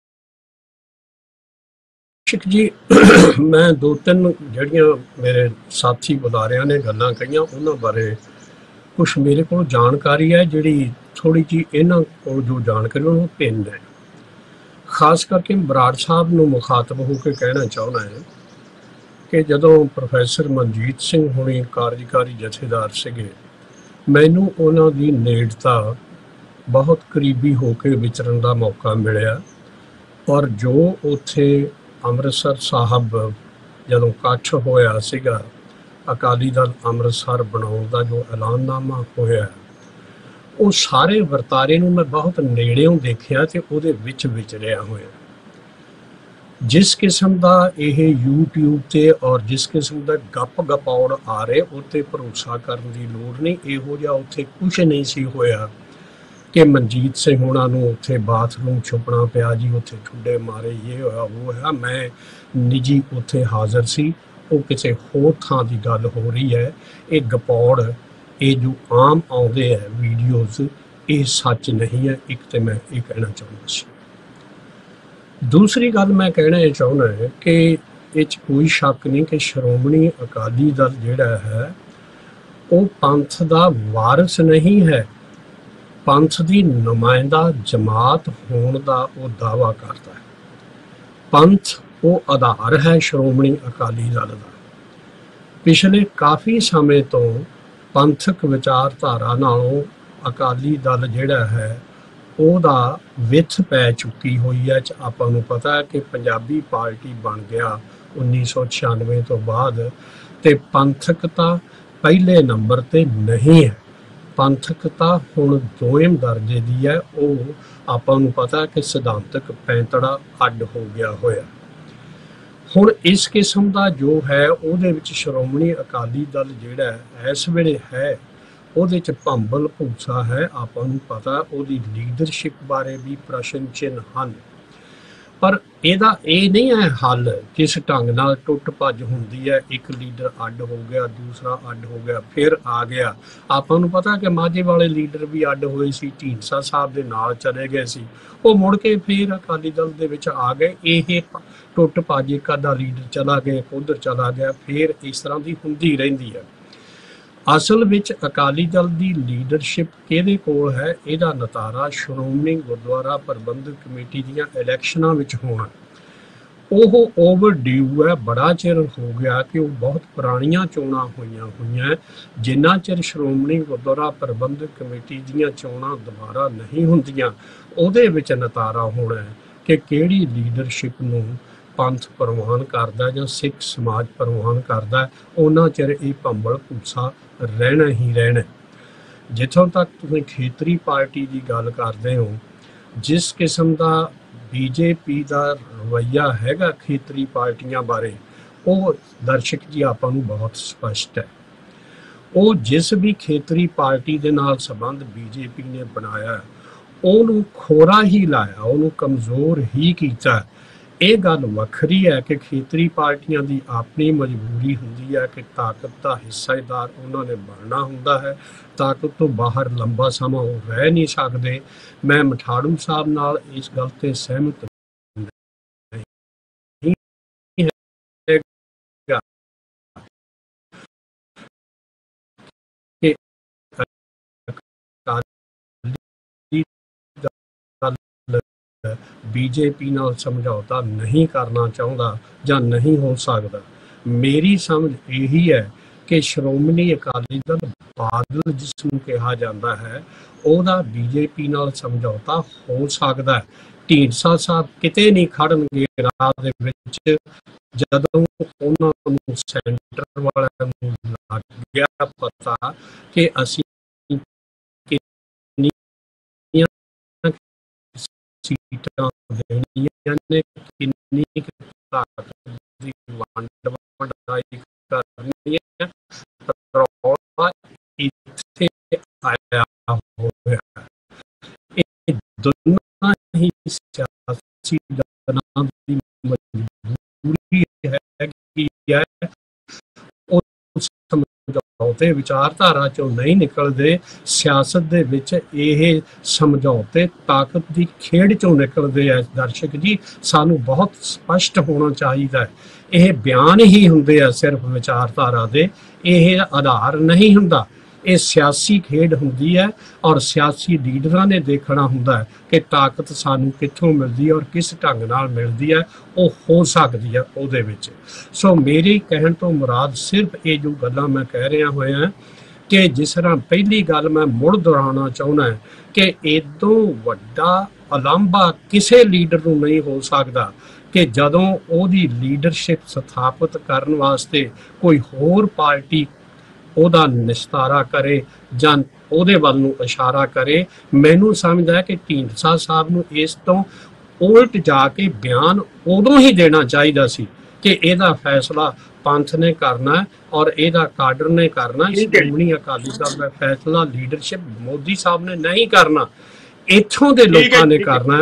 ਜੀ ਮੈਂ ਦੋ ਤਿੰਨ ਜਿਹੜੀਆਂ ਮੇਰੇ ਸਾਥੀ ਬੁਲਾਰਿਆਂ ਨੇ ਗੱਲਾਂ ਕਹੀਆਂ ਉਹਨਾਂ ਬਾਰੇ ਕੁਛ ਮੇਰੇ ਕੋਲ ਜਾਣਕਾਰੀ ਹੈ, ਜਿਹੜੀ ਥੋੜੀ ਜਿਹੀ ਇਹਨਾਂ ਕੋਲ ਜੋ ਜਾਣਕਾਰੀ ਉਹ ਭਿੰਨ ਹੈ। ਖਾਸ ਕਰਕੇ ਬਰਾੜ ਸਾਹਿਬ ਨੂੰ ਮੁਖਾਤਬ ਹੋ ਕੇ ਕਹਿਣਾ ਚਾਹੁੰਦਾ ਹੈ ਕਿ ਜਦੋਂ ਪ੍ਰੋਫੈਸਰ ਮਨਜੀਤ ਸਿੰਘ ਹੁਣੀ ਕਾਰਜਕਾਰੀ ਜਥੇਦਾਰ ਸੀਗੇ, ਮੈਨੂੰ ਉਹਨਾਂ ਦੀ ਨੇੜਤਾ ਬਹੁਤ ਕਰੀਬੀ ਹੋ ਕੇ ਵਿਚਰਨ ਦਾ ਮੌਕਾ ਮਿਲਿਆ। ਔਰ ਜੋ ਉੱਥੇ ਅੰਮ੍ਰਿਤਸਰ ਸਾਹਿਬ ਜਦੋਂ ਇਕੱਠ ਹੋਇਆ ਸੀਗਾ, ਅਕਾਲੀ ਦਲ ਅੰਮ੍ਰਿਤਸਰ ਬਣਾਉਣ ਦਾ ਜੋ ਐਲਾਨਨਾਮਾ ਹੋਇਆ, ਉਹ ਸਾਰੇ ਵਰਤਾਰੇ ਨੂੰ ਮੈਂ ਬਹੁਤ ਨੇੜਿਓਂ ਦੇਖਿਆ ਤੇ ਉਹਦੇ ਵਿੱਚ ਵਿਚਰਿਆ ਹੋਇਆ। ਜਿਸ ਕਿਸਮ ਦਾ ਇਹ YouTube ਤੇ ਔਰ ਜਿਸ ਕਿਸਮ ਦਾ ਗੱਪ ਗਪੌੜ ਆ ਰਹੇ, ਉੱਤੇ ਭਰੋਸਾ ਕਰਨ ਦੀ ਲੋੜ ਨਹੀਂ। ਇਹੋ ਜਿਹਾ ਉੱਥੇ ਕੁਛ ਨਹੀਂ ਸੀ ਹੋਇਆ ਕਿ ਮਨਜੀਤ ਸਿੰਘ ਹੋਣਾ ਨੂੰ ਉੱਥੇ ਬਾਥਰੂਮ ਛੁਪਣਾ ਪਿਆ ਜੀ, ਉੱਥੇ ਠੁੱਡੇ ਮਾਰੇ, ਇਹ ਹੋਇਆ ਉਹ ਹੋਇਆ। ਮੈਂ ਨਿੱਜੀ ਉੱਥੇ ਹਾਜ਼ਰ ਸੀ, ਉਹ ਕਿਸੇ ਹੋਰ ਥਾਂ ਦੀ ਗੱਲ ਹੋ ਰਹੀ ਹੈ। ਇਹ ਗਪੌੜ, ਇਹ ਜੋ ਆਮ ਆਉਂਦੇ ਹੈ ਵੀਡੀਓਜ਼, ਇਹ ਸੱਚ ਨਹੀਂ ਹੈ। ਇੱਕ ਤੇ ਮੈਂ ਇਹ ਕਹਿਣਾ ਚਾਹੁੰਦਾ ਸੀ। ਦੂਸਰੀ ਗੱਲ ਮੈਂ ਕਹਿਣਾ ਇਹ ਚਾਹੁੰਦਾ ਹੈ ਕਿ ਇਹ 'ਚ ਕੋਈ ਸ਼ੱਕ ਨਹੀਂ ਕਿ ਸ਼੍ਰੋਮਣੀ ਅਕਾਲੀ ਦਲ ਜਿਹੜਾ ਹੈ ਉਹ ਪੰਥ ਦਾ ਵਾਰਿਸ ਨਹੀਂ ਹੈ। ਪੰਥ ਦੀ ਨੁਮਾਇੰਦਾ ਜਮਾਤ ਹੋਣ ਦਾ ਉਹ ਦਾਅਵਾ ਕਰਦਾ ਹੈ। ਪੰਥ ਉਹ ਆਧਾਰ ਹੈ ਸ਼੍ਰੋਮਣੀ ਅਕਾਲੀ ਦਲ ਦਾ। ਪਿਛਲੇ ਕਾਫੀ ਸਮੇਂ ਤੋਂ ਪੰਥਕ ਵਿਚਾਰਧਾਰਾ ਨਾਲੋਂ ਅਕਾਲੀ ਦਲ ਜਿਹੜਾ ਹੈ ਉਹਦਾ ਵਿੱਥ ਪੈ ਚੁੱਕੀ ਹੋਈ ਹੈ। ਆਪਾਂ ਨੂੰ ਪਤਾ ਹੈ ਕਿ ਪੰਜਾਬੀ ਪਾਰਟੀ ਬਣ ਗਿਆ 1996 ਤੋਂ ਬਾਅਦ, ਤੇ ਪੰਥਕਤਾ ਪਹਿਲੇ ਨੰਬਰ ਤੇ ਨਹੀਂ ਹੈ। ਪੰਥਕਤਾ ਹੁਣ ਦੋਵੇਂ ਦਰਜੇ ਦੀ ਹੈ। ਉਹ ਆਪਾਂ ਨੂੰ ਪਤਾ ਕਿ ਸਿਧਾਂਤਕ ਪੈਂਤੜਾ ਅੱਡ ਹੋ ਗਿਆ ਹੋਇਆ। ਹੁਣ ਇਸ ਕਿਸਮ ਦਾ ਜੋ ਹੈ ਉਹਦੇ ਵਿੱਚ ਸ਼੍ਰੋਮਣੀ ਅਕਾਲੀ ਦਲ ਜਿਹੜਾ ਇਸ ਵੇਲੇ ਹੈ, ਉਹਦੇ 'ਚ ਭੰਬਲ ਭੂਸਾ ਹੈ। ਆਪਾਂ ਨੂੰ ਪਤਾ ਉਹਦੀ ਲੀਡਰਸ਼ਿਪ ਬਾਰੇ ਵੀ ਪ੍ਰਸ਼ਨ ਚਿੰਨ੍ਹ ਹਨ, ਪਰ ਇਹਦਾ ਇਹ ਨਹੀਂ ਹੈ ਹੱਲ ਕਿਸ ਢੰਗ ਨਾਲ ਟੁੱਟ ਭੱਜ ਹੁੰਦੀ ਹੈ। ਇੱਕ ਲੀਡਰ ਅੱਡ ਹੋ ਗਿਆ, ਦੂਸਰਾ ਅੱਡ ਹੋ ਗਿਆ, ਫਿਰ ਆ ਗਿਆ। ਆਪਾਂ ਨੂੰ ਪਤਾ ਕਿ ਮਾਝੇ ਵਾਲੇ ਲੀਡਰ ਵੀ ਅੱਡ ਹੋਏ ਸੀ, ਢੀਂਡਸਾ ਸਾਹਿਬ ਦੇ ਨਾਲ ਚਲੇ ਗਏ ਸੀ, ਉਹ ਮੁੜ ਕੇ ਫਿਰ ਅਕਾਲੀ ਦਲ ਦੇ ਵਿੱਚ ਆ ਗਏ। ਇਹ ਟੁੱਟ ਭੱਜ, ਇੱਕ ਅੱਧਾ ਲੀਡਰ ਚਲਾ ਗਿਆ, ਉੱਧਰ ਚਲਾ ਗਿਆ, ਫਿਰ ਇਸ ਤਰ੍ਹਾਂ ਦੀ ਹੁੰਦੀ ਰਹਿੰਦੀ ਹੈ। ਅਸਲ ਵਿੱਚ ਅਕਾਲੀ ਦਲ ਦੀ ਲੀਡਰਸ਼ਿਪ ਕਿਹਦੇ ਕੋਲ ਹੈ, ਇਹਦਾ ਨਤਾਰਾ ਸ਼੍ਰੋਮਣੀ ਗੁਰਦੁਆਰਾ ਪ੍ਰਬੰਧਕ ਕਮੇਟੀ ਦੀਆਂ ਇਲੈਕਸ਼ਨਾਂ ਵਿੱਚ ਹੋਣਾ। ਉਹ ਓਵਰਡਿਊ ਹੈ। ਬੜਾ ਚਿਰ ਹੋ ਗਿਆ ਕਿ ਉਹ ਬਹੁਤ ਪੁਰਾਣੀਆਂ ਚੋਣਾਂ ਹੋਈਆਂ। ਜਿੰਨਾ ਚਿਰ ਸ਼੍ਰੋਮਣੀ ਗੁਰਦੁਆਰਾ ਪ੍ਰਬੰਧਕ ਕਮੇਟੀ ਦੀਆਂ ਚੋਣਾਂ ਦੁਬਾਰਾ ਨਹੀਂ ਹੁੰਦੀਆਂ, ਉਹਦੇ ਵਿੱਚ ਨਤਾਰਾ ਹੋਣਾ ਹੈ ਕਿ ਕਿਹੜੀ ਲੀਡਰਸ਼ਿਪ ਨੂੰ ਪੰਥ ਪ੍ਰਵਾਨ ਕਰਦਾ ਜਾਂ ਸਿੱਖ ਸਮਾਜ ਪ੍ਰਵਾਨ ਕਰਦਾ। ਉਹਨਾਂ ਚਿਰ ਇਹ ਭੰਬਲ ਭੂਸਾ ਰਹਿਣਾ ਹੀ ਰਹਿਣਾ। ਜਿੱਥੋਂ ਤੱਕ ਤੁਸੀਂ ਖੇਤਰੀ ਪਾਰਟੀ ਦੀ ਗੱਲ ਕਰਦੇ ਹੋ, ਜਿਸ ਕਿਸਮ ਦਾ BJP ਦਾ ਰਵੱਈਆ ਹੈਗਾ ਖੇਤਰੀ ਪਾਰਟੀਆਂ ਬਾਰੇ, ਉਹ ਦਰਸ਼ਕ ਜੀ ਆਪਾਂ ਨੂੰ ਬਹੁਤ ਸਪਸ਼ਟ ਹੈ। ਉਹ ਜਿਸ ਵੀ ਖੇਤਰੀ ਪਾਰਟੀ ਦੇ ਨਾਲ ਸੰਬੰਧ BJP ਨੇ ਬਣਾਇਆ, ਉਹਨੂੰ ਖੋਰਾ ਹੀ ਲਾਇਆ, ਉਹਨੂੰ ਕਮਜ਼ੋਰ ਹੀ ਕੀਤਾ। ਇਹ ਗੱਲ ਵੱਖਰੀ ਹੈ ਕਿ ਖੇਤਰੀ ਪਾਰਟੀਆਂ ਦੀ ਆਪਣੀ ਮਜਬੂਰੀ ਹੁੰਦੀ ਹੈ ਕਿ ਤਾਕਤ ਦਾ ਹਿੱਸੇਦਾਰ ਉਹਨਾਂ ਨੇ ਬਣਨਾ ਹੁੰਦਾ ਹੈ। ਤਾਕਤ ਤੋਂ ਬਾਹਰ ਲੰਬਾ ਸਮਾਂ ਉਹ ਰਹਿ ਨਹੀਂ ਸਕਦੇ। ਮੈਂ ਮਠਾੜੂ ਸਾਹਿਬ ਨਾਲ ਇਸ ਗੱਲ ਤੇ ਸਹਿਮਤ ਕਿ BJP ਨਾਲ ਸਮਝੌਤਾ ਨਹੀਂ ਕਰਨਾ ਚਾਹੁੰਦਾ ਜਾਂ ਨਹੀਂ ਹੋ ਸਕਦਾ। ਮੇਰੀ ਸਮਝ ਇਹੀ ਹੈ ਕਿ ਸ਼੍ਰੋਮਣੀ ਅਕਾਲੀ ਦਲ ਬਾਦਲ ਜਿਸ ਨੂੰ ਕਿਹਾ ਜਾਂਦਾ ਹੈ, ਉਹਦਾ BJP ਨਾਲ ਸਮਝੌਤਾ ਹੋ ਸਕਦਾ। ਢੀਂਡਸਾ ਸਾਹਿਬ ਕਿਤੇ ਨਹੀਂ ਖੜਨਗੇ ਰਾਹ ਦੇ ਵਿੱਚ ਜਦੋਂ ਉਹਨਾਂ ਨੂੰ ਸੈਂਟਰ ਵਾਲਿਆਂ ਨੂੰ ਲੱਗ ਗਿਆ ਪਤਾ ਕਿ ਅਸੀਂ ਸੀਟਾਂ ਦੇਣੀਆਂ ਨੇ, ਕਿੰਨੀ ਕੁ ਤਾਕਤ ਦੀ ਵੰਡ ਵੰਡਾਈ ਕਰਨੀ ਹੈ, ਰੌਲਾ ਇੱਥੇ ਆਇਆ ਹੋਇਆ। ਇਹ ਦੋਨਾਂ ਹੀ ਸਿਆਸੀ ਦਲਾਂ ਦੀ ਮਜਬੂਰੀ ਹੈ ਕਿ ਉਹ ਸਮਝੌਤੇ ਵਿਚਾਰਧਾਰਾ ਚੋਂ ਨਹੀਂ ਨਿਕਲਦੇ। ਸਿਆਸਤ ਦੇ ਵਿੱਚ ਇਹ ਸਮਝੌਤੇ ਤਾਕਤ ਦੀ ਖੇਡ ਚੋਂ ਨਿਕਲਦੇ ਆ। ਦਰਸ਼ਕ ਜੀ, ਸਾਨੂੰ ਬਹੁਤ ਸਪਸ਼ਟ ਹੋਣਾ ਚਾਹੀਦਾ ਹੈ। ਇਹ ਬਿਆਨ ਹੀ ਹੁੰਦੇ ਆ ਸਿਰਫ ਵਿਚਾਰਧਾਰਾ ਦੇ, ਇਹ ਆਧਾਰ ਨਹੀਂ ਹੁੰਦਾ। ਇਹ ਸਿਆਸੀ ਖੇਡ ਹੁੰਦੀ ਹੈ ਔਰ ਸਿਆਸੀ ਲੀਡਰਾਂ ਨੇ ਦੇਖਣਾ ਹੁੰਦਾ ਹੈ ਕਿ ਤਾਕਤ ਸਾਨੂੰ ਕਿੱਥੋਂ ਮਿਲਦੀ ਹੈ ਔਰ ਕਿਸ ਢੰਗ ਨਾਲ ਮਿਲਦੀ ਹੈ, ਉਹ ਹੋ ਸਕਦੀ ਹੈ ਉਹਦੇ ਵਿੱਚ। ਸੋ ਮੇਰੇ ਕਹਿਣ ਤੋਂ ਮੁਰਾਦ ਸਿਰਫ ਇਹ ਜੋ ਗੱਲਾਂ ਮੈਂ ਕਹਿ ਰਿਹਾ ਹੋਇਆ ਕਿ ਜਿਸ ਤਰ੍ਹਾਂ ਪਹਿਲੀ ਗੱਲ ਮੈਂ ਮੁੜ ਦੁਹਰਾਉਣਾ ਚਾਹੁੰਦਾ ਕਿ ਇਦੋਂ ਵੱਡਾ ਉਲਾਂਭਾ ਕਿਸੇ ਲੀਡਰ ਨੂੰ ਨਹੀਂ ਹੋ ਸਕਦਾ ਕਿ ਜਦੋਂ ਉਹਦੀ ਲੀਡਰਸ਼ਿਪ ਸਥਾਪਿਤ ਕਰਨ ਵਾਸਤੇ ਕੋਈ ਹੋਰ ਪਾਰਟੀ ਉਹਦਾ ਨਿਸਤਾਰਾ ਕਰੇ ਜਾਂ ਉਹਦੇ ਵੱਲ ਨੂੰ ਇਸ਼ਾਰਾ ਕਰੇ। ਮੈਨੂੰ ਸਮਝਦਾ ਕਿ ਢੀਂਡਸਾ ਸਾਹਿਬ ਨੂੰ ਇਸ ਤੋਂ ਉਲਟ ਜਾ ਕੇ ਬਿਆਨ ਉਦੋਂ ਹੀ ਦੇਣਾ ਚਾਹੀਦਾ ਸੀ ਕਿ ਇਹਦਾ ਫੈਸਲਾ ਪੰਥ ਨੇ ਕਰਨਾ ਔਰ ਇਹਦਾ ਕਾਡਰ ਨੇ ਕਰਨਾ। ਸ਼੍ਰੋਮਣੀ ਅਕਾਲੀ ਦਲ ਦਾ ਫੈਸਲਾ ਲੀਡਰਸ਼ਿਪ ਮੋਦੀ ਸਾਹਿਬ ਨੇ ਨਹੀਂ ਕਰਨਾ, ਇੱਥੋਂ ਦੇ ਲੋਕਾਂ ਨੇ ਕਰਨਾ।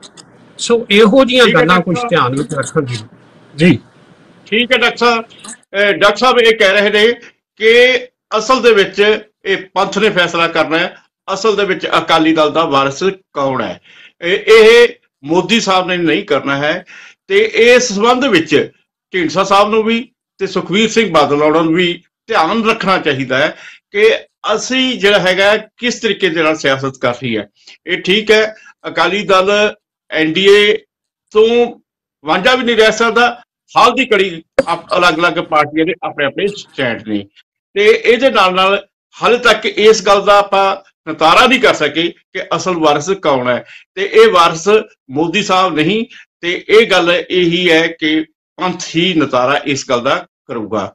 ਸੋ ਇਹੋ ਜਿਹੀਆਂ ਗੱਲਾਂ ਕੁਝ ਧਿਆਨ ਵਿੱਚ ਰੱਖਣ ਦੀ। ਜੀ ਠੀਕ ਹੈ ਡਾਕਟਰ ਸਾਹਿਬ। ਡਾਕਟਰ ਸਾਹਿਬ ਇਹ ਕਹਿ ਰਹੇ ਨੇ ਕਿ ਅਸਲ ਦੇ ਵਿੱਚ ਇਹ ਪੰਥ ਨੇ ਫੈਸਲਾ ਕਰਨਾ ਹੈ, ਅਸਲ ਦੇ ਵਿੱਚ ਅਕਾਲੀ ਦਲ ਦਾ ਵਾਰਿਸ ਕੌਣ ਹੈ, ਇਹ ਮੋਦੀ ਸਾਹਿਬ ਨੇ ਨਹੀਂ ਕਰਨਾ ਹੈ। ਤੇ ਇਸ ਸੰਬੰਧ ਵਿੱਚ ਢੀਂਡਸਾ ਸਾਹਿਬ ਨੂੰ ਵੀ ਤੇ ਸੁਖਬੀਰ ਸਿੰਘ ਬਾਦਲ ਹੋਰਾਂ ਨੂੰ ਵੀ ਧਿਆਨ ਰੱਖਣਾ ਚਾਹੀਦਾ ਹੈ ਕਿ ਅਸੀਂ ਜਿਹੜਾ ਹੈਗਾ ਕਿਸ ਤਰੀਕੇ ਦੇ ਨਾਲ ਸਿਆਸਤ ਕਰ ਰਹੀ ਹੈ। ਇਹ ਠੀਕ ਹੈ, ਅਕਾਲੀ ਦਲ NDA ਤੋਂ ਵਾਂਝਾ ਵੀ ਨਹੀਂ ਰਹਿ ਸਕਦਾ। ਹਾਲ ਦੀ ਘੜੀ ਅਲੱਗ-ਅਲੱਗ ਪਾਰਟੀਆਂ ਦੇ ਆਪਣੇ ਆਪਣੇ ਸਟੈਂਡ ਨੇ ਤੇ ਇਹਦੇ ਨਾਲ ਹਾਲੇ ਤੱਕ ਇਸ ਗੱਲ ਦਾ ਆਪਾਂ ਨਿਤਾਰਾ ਨਹੀਂ ਕਰ ਸਕੇ ਕਿ ਅਸਲ ਵਾਰਿਸ ਕੌਣ ਹੈ। ਤੇ ਇਹ ਵਾਰਿਸ ਮੋਦੀ ਸਾਹਿਬ ਨਹੀਂ, ਤੇ ਇਹ ਗੱਲ ਇਹੀ ਹੈ ਕਿ ਪੰਥ ਹੀ ਨਿਤਾਰਾ ਇਸ ਗੱਲ ਦਾ ਕਰੂਗਾ।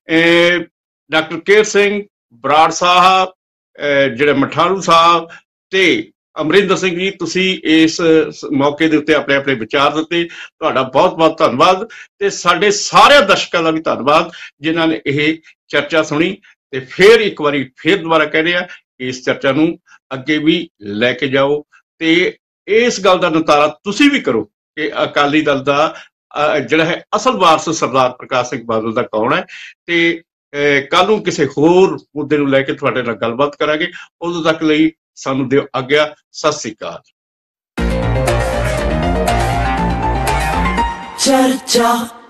ਡਾਕਟਰ ਕੇਰ ਸਿੰਘ ਬਰਾੜ ਸਾਹਿਬ, ਜਿਹੜੇ ਮਠਾਰੂ ਸਾਹਿਬ ਤੇ ਅਮਰਿੰਦਰ ਸਿੰਘ ਜੀ, ਤੁਸੀਂ ਇਸ ਮੌਕੇ ਦੇ ਉੱਤੇ ਆਪਣੇ ਆਪਣੇ ਵਿਚਾਰ ਦਿੱਤੇ, ਤੁਹਾਡਾ ਬਹੁਤ ਬਹੁਤ ਧੰਨਵਾਦ। ਤੇ ਸਾਡੇ ਸਾਰੇ ਦਰਸ਼ਕਾਂ ਦਾ ਵੀ ਧੰਨਵਾਦ ਜਿਨ੍ਹਾਂ ਨੇ ਇਹ ਚਰਚਾ ਸੁਣੀ। ਤੇ ਫਿਰ ਇੱਕ ਵਾਰੀ ਫਿਰ ਦੁਬਾਰਾ ਕਹਿੰਦੇ ਆ ਕਿ ਇਸ ਚਰਚਾ ਨੂੰ ਅੱਗੇ ਵੀ ਲੈ ਕੇ ਜਾਓ ਤੇ ਇਸ ਗੱਲ ਦਾ ਨਿਤਾਰਾ ਤੁਸੀਂ ਵੀ ਕਰੋ ਕਿ ਅਕਾਲੀ ਦਲ ਦਾ ਜਿਹੜਾ ਹੈ ਅਸਲ ਵਾਰਸ ਸਰਦਾਰ ਪ੍ਰਕਾਸ਼ ਸਿੰਘ ਬਾਦਲ ਦਾ ਕੌਣ ਹੈ। ਤੇ ਕੱਲ ਨੂੰ ਕਿਸੇ ਹੋਰ ਮੁੱਦੇ ਨੂੰ ਲੈ ਕੇ ਤੁਹਾਡੇ ਨਾਲ ਗੱਲਬਾਤ ਕਰਾਂਗੇ। ਉਦੋਂ ਤੱਕ ਲਈ ਸਾਨੂੰ ਦਿਓ ਆਗਿਆ। ਸਤਿ ਸ੍ਰੀ ਅਕਾਲ। ਚਰਚਾ।